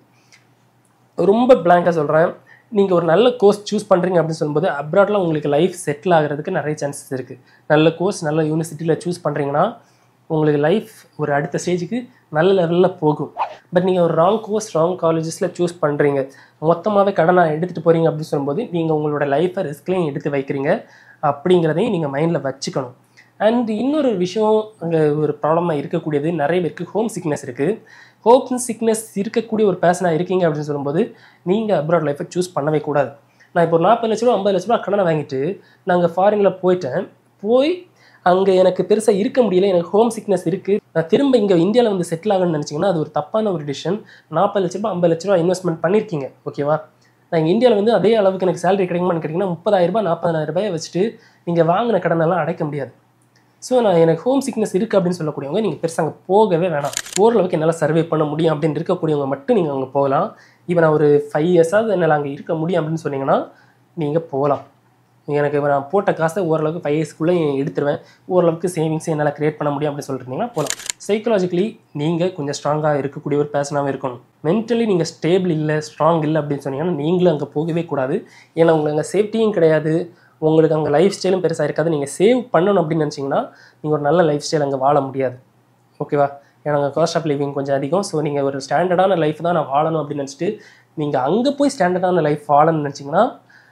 ரொம்ப பிளாங்காக சொல்கிறேன், நீங்கள் ஒரு நல்ல கோர்ஸ் சூஸ் பண்ணுறீங்க அப்படின்னு சொல்லும்போது அப்ராடில் உங்களுக்கு லைஃப் செட்டில் ஆகிறதுக்கு நிறைய சான்சஸ் இருக்குது. நல்ல கோர்ஸ் நல்ல யூனிவர்சிட்டியில் சூஸ் பண்ணுறீங்கன்னா உங்களுக்கு லைஃப் ஒரு அடுத்த ஸ்டேஜுக்கு நல்ல லெவலில் போகும். பட் நீங்கள் ஒரு ராங் கோர்ஸ் ராங் காலேஜஸில் சூஸ் பண்ணுறீங்க, மொத்தமாகவே கடனாக எடுத்துகிட்டு போகிறீங்க அப்படின்னு சொல்லும்போது நீங்கள் உங்களோட லைஃப்பை ரிஸ்க்லையும் எடுத்து வைக்கிறீங்க அப்படிங்கிறதையும் நீங்கள் மைண்டில் வச்சுக்கணும். அண்ட் இன்னொரு விஷயம் அங்கே ஒரு ப்ராப்ளமாக இருக்கக்கூடியது, நிறைய பேருக்கு ஹோம் சிக்னஸ் இருக்குது. ஹோம் சிக்னஸ் இருக்கக்கூடிய ஒரு பேர்சனாக இருக்கீங்க அப்படின்னு சொல்லும்போது நீங்கள் அப்ராட் லைஃப்பை சூஸ் பண்ணவே கூடாது. நான் இப்போ ஒரு நாற்பது லட்ச ரூபா ஐம்பது லட்ச ரூபா கடனை வாங்கிட்டு நாங்கள் ஃபாரினில் போயிட்டேன், போய் அங்கே எனக்கு பெருசாக இருக்க முடியல, எனக்கு ஹோம் சிக்னஸ் இருக்குது, நான் திரும்ப இங்கே இந்தியாவில் வந்து செட்டில் ஆகணும்னு நினச்சிங்கன்னா அது ஒரு தப்பான ஒரு டிசிஷன். நாற்பது லட்ச ரூபா ஐம்பது லட்ச ரூபா இன்வெஸ்ட்மெண்ட் பண்ணியிருக்கீங்க, ஓகேவா? நான் இங்கே இந்தியாவில் வந்து அதே அளவுக்கு எனக்கு சேலரி கிடைக்குமான்னு கேட்டிங்கன்னா முப்பதாயிரம் ரூபாய் நாற்பதாயிரம் ரூபாயை வச்சுட்டு நீங்கள் வாங்கின கடனெல்லாம் அடைக்க முடியாது. ஸோ நான் எனக்கு ஹோம் சிக்னஸ் இருக்குது அப்படின்னு சொல்லக்கூடியவங்க நீங்கள் பெருசாக அங்கே போகவே வேணாம். ஓரளவுக்கு என்னால் சர்வே பண்ண முடியும் அப்படின்னு இருக்கக்கூடியவங்க மட்டும் நீங்கள் அங்கே போகலாம். இப்போ நான் ஒரு ஃபைவ் இயர்ஸாவது என்னால் அங்கே இருக்க முடியும் அப்படின்னு சொன்னீங்கன்னா நீங்கள் போகலாம். எனக்கு நான் போட்ட காசை ஓரளவுக்கு ஃபைவ் இயர்ஸ்க்குள்ளே எடுத்துருவேன், ஓரளவுக்கு சேவிங்ஸை என்னால் க்ரியேட் பண்ண முடியும் அப்படின்னு சொல்லிட்டுருந்தீங்கன்னா போகலாம். சைக்கலாஜிக்கலி நீங்கள் கொஞ்சம் ஸ்ட்ராங்காக இருக்கக்கூடிய ஒரு பேர்சனாகவே இருக்கணும். மென்டலி நீங்கள் ஸ்டேபிள் இல்லை, ஸ்ட்ராங் இல்லை அப்படின்னு சொன்னீங்கன்னா நீங்களும் அங்கே போகவே கூடாது. ஏன்னா உங்களுக்கு அங்கே சேஃப்டியும் கிடையாது, உங்களுக்கு அங்கே லைஃப் ஸ்டைலும் பெருசாக இருக்காது. நீங்கள் சேவ் பண்ணணும் அப்படின்னு நினச்சிங்கன்னா நீங்கள் ஒரு நல்ல லைஃப் ஸ்டைல் அங்கே வாழ முடியாது, ஓகேவா? ஏன்னா அங்கே காஸ்ட் ஆஃப் லிவிங் கொஞ்சம் அதிகம். ஸோ நீங்கள் ஒரு ஸ்டாண்டர்டான லைஃப் தான் நான் வாழணும் அப்படின்னு நினச்சிட்டு நீங்கள் அங்கே போய் ஸ்டாண்டர்டான லைஃப் வாழணும்னு நினச்சிங்கன்னா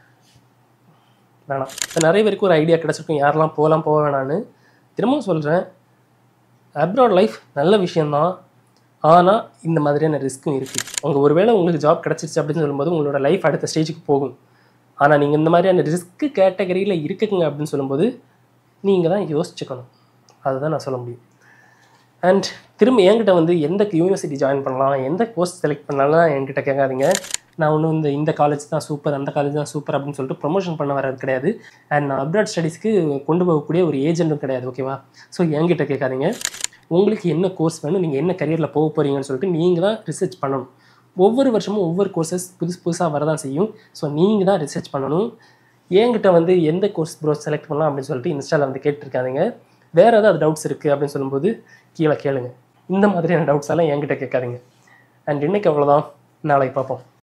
வேணாம். இப்போ நிறைய பேருக்கு ஒரு ஐடியா கிடச்சிருக்கும் யாரெல்லாம் போகலாம் போக வேணான்னு. திரும்பவும் சொல்கிறேன், அப்ராட் லைஃப் நல்ல விஷயந்தான், ஆனால் இந்த மாதிரியான ரிஸ்க்கும் இருக்குது. உங்கள் ஒருவேளை உங்களுக்கு ஜாப் கிடச்சிருச்சு அப்படின்னு சொல்லும்போது உங்களோட லைஃப் அடுத்த ஸ்டேஜுக்கு போகும். ஆனால் நீங்கள் இந்த மாதிரியான ரிஸ்க்கு கேட்டகரியில் இருக்குங்க அப்படின்னு சொல்லும்போது நீங்கள் தான் யோசிச்சுக்கணும். அதுதான் நான் சொல்ல முடியும். அண்ட் திரும்ப என்கிட்ட வந்து எந்த யூனிவர்சிட்டி ஜாயின் பண்ணலாம், எந்த கோர்ஸ் செலக்ட் பண்ணலாம் என்கிட்ட கேட்காதீங்க. நான் ஒன்றும் இந்த இந்த காலேஜ் தான் சூப்பர், அந்த காலேஜ் தான் சூப்பர் அப்படின்னு சொல்லிட்டு ப்ரொமோஷன் பண்ண வர்றது கிடையாது. அண்ட் நான் அப்ராட் ஸ்டடீஸ்க்கு கொண்டு போகக்கூடிய ஒரு ஏஜென்ட்டும் கிடையாது, ஓகேவா? ஸோ என்கிட்ட கேட்காதீங்க. உங்களுக்கு என்ன கோர்ஸ் வேணும், நீங்கள் என்ன கரியரில் போக போகிறீங்கன்னு சொல்லிட்டு நீங்கள் தான் ரிசர்ச் பண்ணணும். ஒவ்வொரு வருஷமும் ஒவ்வொரு கோர்சஸ் புதுசு புதுசாக வரதான் செய்யும். ஸோ நீங்கள் தான் ரிசர்ச் பண்ணணும். என்கிட்ட வந்து எந்த கோர்ஸ் ப்ரோ செலக்ட் பண்ணலாம் அப்படின்னு சொல்லிட்டு இன்ஸ்டாவில் வந்து கேட்டிருக்காதீங்க. வேறு ஏதாவது டவுட்ஸ் இருக்குது அப்படின்னு சொல்லும்போது கீழே கேளுங்க. இந்த மாதிரியான டவுட்ஸ் எல்லாம் என்கிட்ட கேட்காதீங்க. அண்ட் இன்றைக்கி அவ்வளோதான், நாளைக்கு பார்ப்போம்.